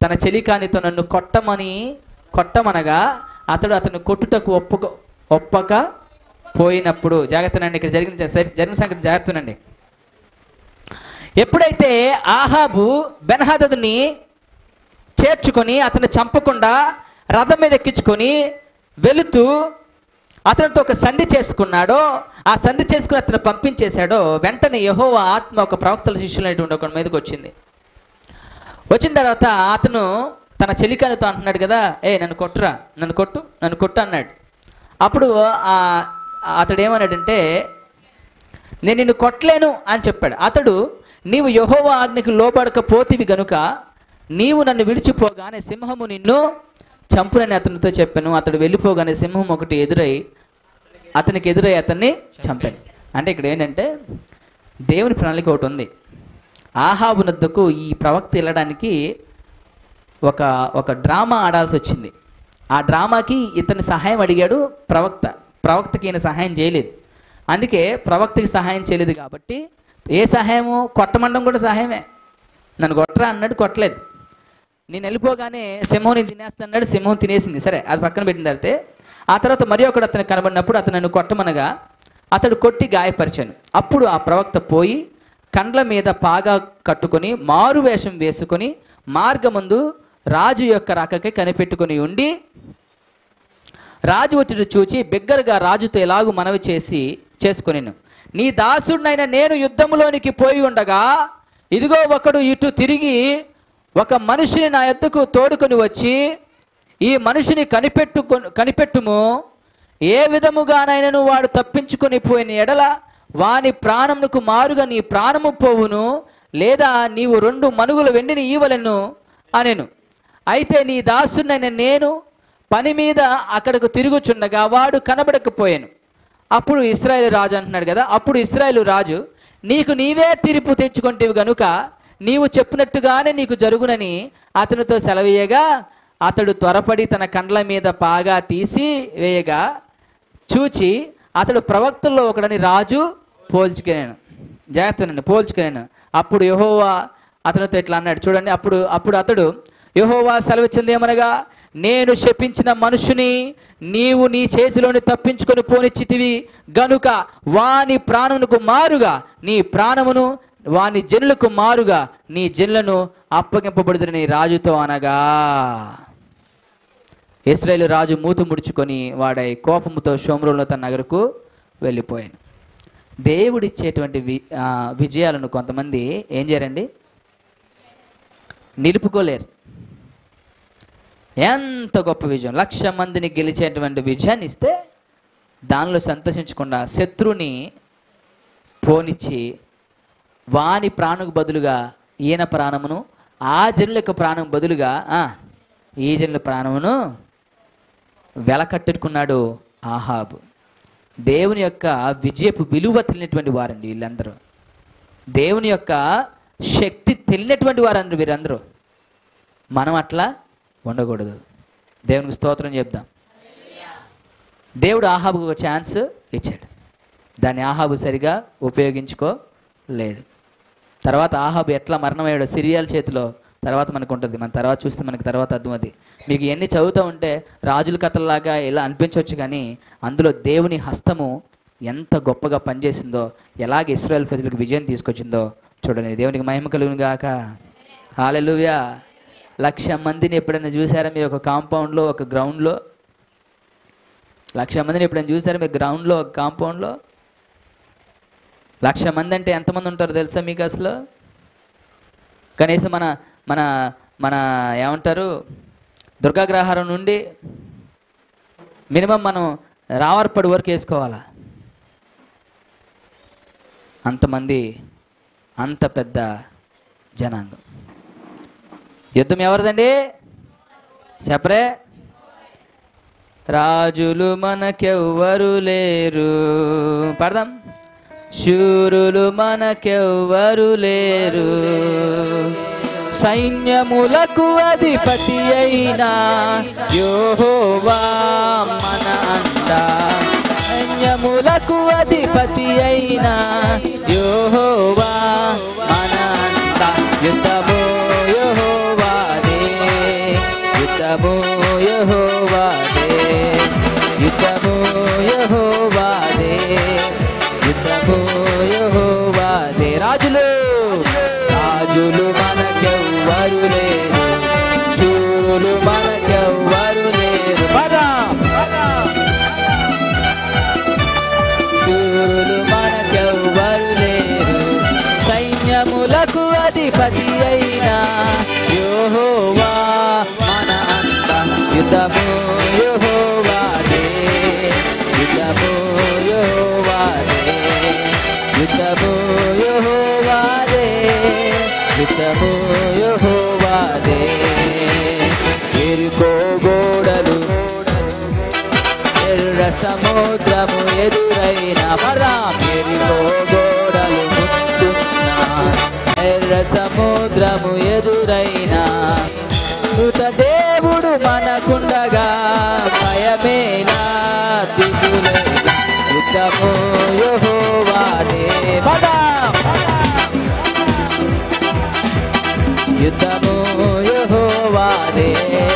తన చెలికానితో నన్ను కొట్టమని కొట్టమనగా అతడు అతను కొట్టుటకు ఒప్పుక ఒప్పక పోయినప్పుడు, జాగ్రత్తనండి, ఇక్కడ జరిగిన జరిగిన సంగతి జాగ్రత్తనండి. ఎప్పుడైతే ఆహాబు బెన్హదదుని చేర్చుకొని అతను చంపకుండా రథం మీద ఎక్కించుకొని వెళుతూ అతనితో ఒక సంధి చేసుకున్నాడో, ఆ సంధి చేసుకుని అతను పంపించేశాడో, వెంటనే యెహోవా ఆత్మ ఒక ప్రవక్తల శిష్యులైనటువంటి ఒక మీదకి వచ్చింది. వచ్చిన తర్వాత అతను తన చెలికానితో అంటున్నాడు కదా, ఏ నన్ను కొట్టురా, నన్ను కొట్టు నన్ను కొట్టు అన్నాడు. అప్పుడు ఆ అతడు ఏమన్నాడంటే, నేను నిన్ను కొట్టలేను అని చెప్పాడు. అతడు, నీవు యెహోవా ఆజ్ఞకు లోబడకపోతివి గనుక నీవు నన్ను విడిచిపోగానే సింహము నిన్ను చంపునని అతనితో చెప్పాను. అతడు వెళ్ళిపోగానే సింహం ఒకటి ఎదురై అతనికి ఎదురై అతన్ని చంపాను. అంటే ఇక్కడ ఏంటంటే దేవుని ప్రణాళిక ఒకటి ఉంది. ఆహాబు నద్దకు ఈ ప్రవక్త వెళ్ళడానికి ఒక ఒక డ్రామా ఆడాల్సి వచ్చింది. ఆ డ్రామాకి ఇతని సహాయం అడిగాడు ప్రవక్త. ప్రవక్తకి ఈయన సహాయం చేయలేదు. అందుకే ప్రవక్తకి సహాయం చేయలేదు కాబట్టి ఏ సహాయము, కొట్టమండం కూడా సహాయమే. నన్ను కొట్టరా అన్నాడు, కొట్టలేదు. నేను వెళ్ళిపోగానే సింహం నేను తినేస్తా అన్నాడు, సింహం తినేసింది. సరే, అది పక్కన పెట్టిన తర్వాత ఆ తర్వాత మరి ఒకడు అతను కనబడినప్పుడు అతను నన్ను కొట్టమనగా అతడు కొట్టి గాయపరిచాను. అప్పుడు ఆ ప్రవక్త పోయి కండ్ల మీద పాగా కట్టుకొని మారు వేషం వేసుకొని మార్గమందు రాజు యొక్క రాకకై కనిపెట్టుకుని ఉండి, రాజు వచ్చి చూచి బిగ్గరగా రాజుతో ఎలాగూ మనవి చేసి చేసుకొనిను, నీ దాసుడినైనా నేను యుద్ధములోనికి పోయి ఉండగా ఇదిగో ఒకడు ఇటు తిరిగి ఒక మనిషిని నా యొద్దకు తోడుకొని వచ్చి, ఈ మనిషిని కనిపెట్టుకు కనిపెట్టుము ఏ విధముగానైనను వాడు తప్పించుకొని పోయిన ఎడల వాని ప్రాణమునకు మారుగా నీ ప్రాణము పోవును, లేదా నీవు రెండు మనుగుల వెండిని ఈవలను అనెను. అయితే నీ దాసునైన నేను పని మీద అక్కడకు తిరుగుచుండగా వాడు కనబడకపోయాను. అప్పుడు ఇశ్రాయేలు రాజు అంటున్నాడు కదా, అప్పుడు ఇశ్రాయేలు రాజు, నీకు నీవే తీర్పు తెచ్చుకుంటేవి గనుక నీవు చెప్పినట్టుగానే నీకు జరుగునని అతనితో సెలవేయగా అతడు త్వరపడి తన కండ్ల మీద పాగా తీసి వేయగా చూచి అతడు ప్రవక్తల్లో ఒకడని రాజు పోల్చుకునేను. జాగ్రత్తనండి, పోల్చుకునేను. అప్పుడు యెహోవా అతనితో ఇట్లా అన్నాడు, చూడండి. అప్పుడు అప్పుడు అతడు యెహోవా సెలవిచ్చింది ఏమనగా, నేను శపించిన మనుషుని నీవు నీ చేతిలోని తప్పించుకొని పోనిచ్చితివి గనుక వాని ప్రాణమునకు మారుగా నీ ప్రాణమును, వాని జనులకు మారుగా నీ జనులను అప్పగింపబడుదుని రాజుతో అనగా, ఇశ్రాయేలు రాజు మూతు ముడుచుకొని వాడై కోపముతో షోమ్రోనులో తన నగరకు వెళ్ళిపోయాను. దేవుడిచ్చేటువంటి వి విజయాలను కొంతమంది ఏం చేయరండి, నిలుపుకోలేరు. ఎంత గొప్ప విజయం, లక్ష మందిని గెలిచేటువంటి విజయాన్ని ఇస్తే దానిలో సంతోషించకుండా శత్రువుని పోనిచ్చి వాని ప్రాణకు బదులుగా ఈయన ప్రాణమును, ఆ జనుల యొక్క ప్రాణం బదులుగా ఈ జనుల ప్రాణమును వెలకట్టుకున్నాడు ఆహాబు. దేవుని యొక్క విజయపు విలువ తెలియనటువంటి వారండి వీళ్ళందరూ. దేవుని యొక్క శక్తి తెలియనటువంటి వారందరూ వీరందరూ. మనం అట్లా ఉండకూడదు. దేవునికి స్తోత్రం చెప్దాం. దేవుడు ఆహాబుకు ఒక ఛాన్స్ ఇచ్చాడు, దాన్ని ఆహాబు సరిగా ఉపయోగించుకోలేదు. తర్వాత ఆహాబు ఎట్లా మరణమయ్యాడో సిరియాల చేతిలో తర్వాత మనకు ఉంటుంది. మన తర్వాత చూస్తే మనకు తర్వాత అర్థమది. మీకు ఎన్ని చదువుతూ ఉంటే రాజుల కథల్లాగా ఇలా అనిపించవచ్చు, కానీ అందులో దేవుని హస్తము ఎంత గొప్పగా పనిచేసిందో, ఎలాగ ఇశ్రాయేలు ప్రజలకు విజయం తీసుకొచ్చిందో చూడండి. దేవునికి మహిమ కలుగును గాక. హల్లెలూయా. లక్ష మందిని ఎప్పుడైనా చూసారా మీరు ఒక కాంపౌండ్లో, ఒక గ్రౌండ్లో? లక్ష మందిని ఎప్పుడైనా చూసారా మీరు గ్రౌండ్లో, ఒక కాంపౌండ్లో? లక్ష మంది అంటే ఎంతమంది ఉంటారో తెలుసా మీకు అసలు? కనీసం మన మన మన ఏమంటారు దుర్గాగ్రహారం నుండి మినిమం మనం రావర్పడి వరకు వేసుకోవాలా, అంతమంది, అంత పెద్ద జనాంగం. యుద్ధం ఎవరిదండి చెప్పరే? రాజులు మనకెవ్వరు లేరు, పడదాం. శూరులు మనకెవ్వరు లేరు, సైన్యములకు అధిపతి అయినా యెహోవా మన అండ. సైన్యములకు అధిపతి అయినా యెహోవా మన అండ. యుద్ధము యెహోవాదే, రాజులు రాజులు మనకెవ్వరు లేరు, శూరులు మనకెవ్వరు లేరు, పదా శూరులు మనకెవ్వరు లేరు. సైన్యములకు అధిపతి అయినా యెహోవా మన అండ, యుద్ధము యెహోవాదే, యుద్ధము యెహోవాదే, యుద్ధము యెహోవాదే, యుద్ధము యెహోవాదే. ఎరికో గోడలు ఎర్ర సముద్రము ఎదురైన పరాం, ఎరికో గోడలు ముందున్నా ఎర్ర సముద్రము ఎదురైన కృత దేవుడు మనకుండగా భయమేలా దిగులేలా, యుద్ధము యెహోవాదే, పదాం యుద్ధము యెహోవాదే.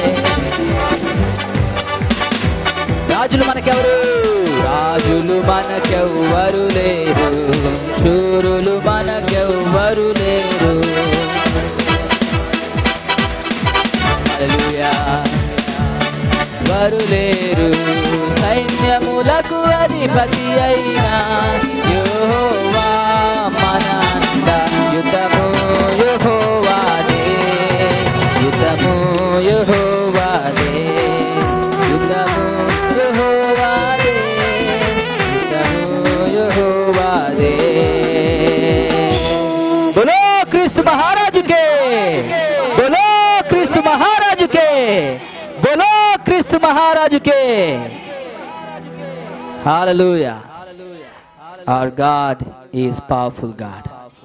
రాజులు మనకెవరు, రాజులు మనకెవ్వరు లేరు, శూరులు మనకెవ్వరు లేరు. హల్లెలూయా. వరు లేరు, సైన్యములకు అధిపతి అయినా యెహోవా మన అండ, యుద్ధము యెహోవాదే, యుద్ధము యెహోవాదే, యుద్ధము యెహోవాదే, యుద్ధము యెహోవాదే. బోలో క్రీస్తు మహారాజుకే, బోలో క్రీస్తు మహారాజుకే, బోలో క్రీస్తు మహారాజుకే. హల్లెలూయా. Our God is powerful God.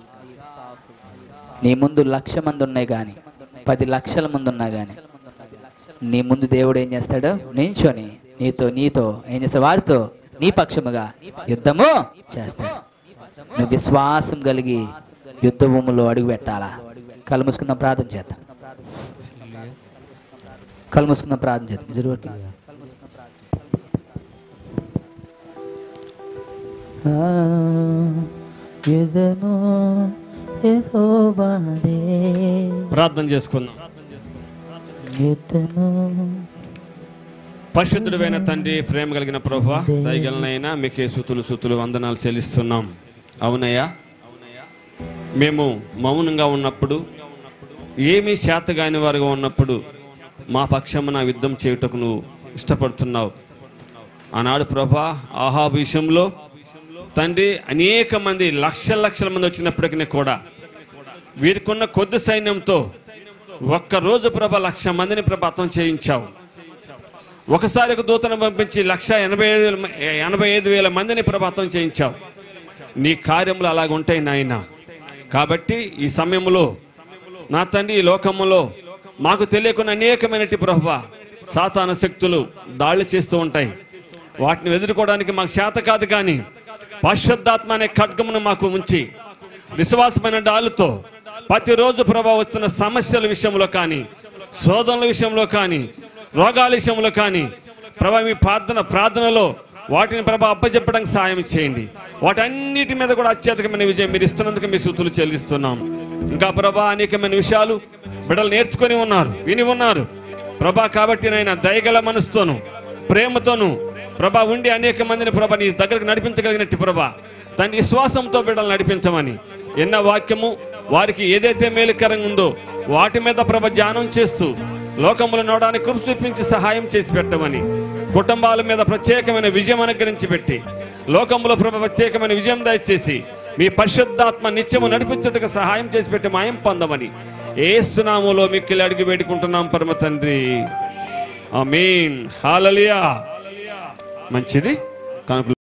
నీ ముందు లక్ష మంది ఉన్నాయి కానీ, పది లక్షల మంది ఉన్నా కానీ, నీ ముందు దేవుడు ఏం చేస్తాడు, నించొని నీతో నీతో ఏం చేస్తాడు, వారితో నీ పక్షముగా యుద్ధము చేస్తాడు. నువ్వు విశ్వాసం కలిగి యుద్ధ భూములో అడుగు పెట్టాలా. కళ్ళు మూసుకున్న ప్రార్థన చేద్దాం, కళ్ళు మూసుకున్న ప్రార్థన చేద్దాం. యుద్ధము యెహోవాదే, ప్రార్థన చేసుకుందాం. యుద్ధము. పరిశుద్ధుడైన తండ్రి, ప్రేమ కలిగిన ప్రభువా, దయగలనైనా మీకే స్తుతులు స్తుతులు వందనాలు చెల్లిస్తున్నాం. అవునయ్యా, మేము మౌనంగా ఉన్నప్పుడు, ఏమీ చేతగాని వారుగా ఉన్నప్పుడు మా పక్షమున యుద్ధం చేయుటకు నువ్వు ఇష్టపడుతున్నావు. ఆనాడు ప్రభా ఆహాబు విషయంలో తండ్రి అనేక మంది లక్షల లక్షల మంది వచ్చినప్పటికీ కూడా వీరికున్న కొద్ది సైన్యంతో ఒక్కరోజు ప్రభ లక్ష మందిని ప్రభాతం చేయించావు. ఒకసారి ఒక దూతను పంపించి లక్ష ఎనభై ఐదు ఎనభై ఐదు వేల మందిని ప్రభాతం చేయించావు. నీ కార్యములు అలాగుంటాయి నాయన. కాబట్టి ఈ సమయంలో నా తండ్రి, ఈ లోకములో మాకు తెలియకుండా అనేకమైనటి ప్రభా సాతాను శక్తులు దాడులు చేస్తూ ఉంటాయి. వాటిని ఎదుర్కోవడానికి మాకు చేత కాదు, కానీ పరిశుద్ధాత్మ అనే ఖడ్గమును మాకు ఉంచి విశ్వాసమైన డాలుతో ప్రతిరోజు ప్రభా వస్తున్న సమస్యల విషయంలో కానీ, శోధనల విషయంలో కానీ, రోగాల విషయంలో కానీ ప్రభా మీ ప్రార్థన ప్రార్థనలో వాటిని ప్రభా అప్పచెప్పడానికి సాయం చేయండి. వాటన్నిటి మీద కూడా అత్యధికమైన విజయం మీరు ఇస్తున్నందుకు మీ స్తుతులు చెల్లిస్తున్నాం. ఇంకా ప్రభా అనేకమైన విషయాలు బిడ్డలు నేర్చుకొని ఉన్నారు, విని ఉన్నారు ప్రభా. కాబట్టి నాయన దయగల మనసుతోను ప్రేమతోను ప్రభా ఉండి అనేక మందిని ప్రభా నీ దగ్గరకు నడిపించగలిగినట్టు ప్రభా తండ్రి విశ్వాసంతో బిడ్డలు నడిపించమని, ఎన్న వాక్యము వారికి ఏదైతే మేలుకరంగా ఉందో వాటి మీద ప్రభ ధ్యానం చేస్తూ లోకములు నడవడానికి కృప చూపించి సహాయం చేసి పెట్టమని, కుటుంబాల మీద ప్రత్యేకమైన విజయం అనుగ్రహించి పెట్టి లోకములో ప్రభ ప్రత్యేకమైన విజయం దయచేసి మీ పరిశుద్ధాత్మ నిత్యము నడిపించుటకు సహాయం చేసి పెట్టి మాయం పొందమని యేసు నామములో మిక్కిలి అడిగి వేడుకుంటున్నాం పరమ తండ్రి. ఆమేన్. హల్లెలూయా. మంచిది కనుక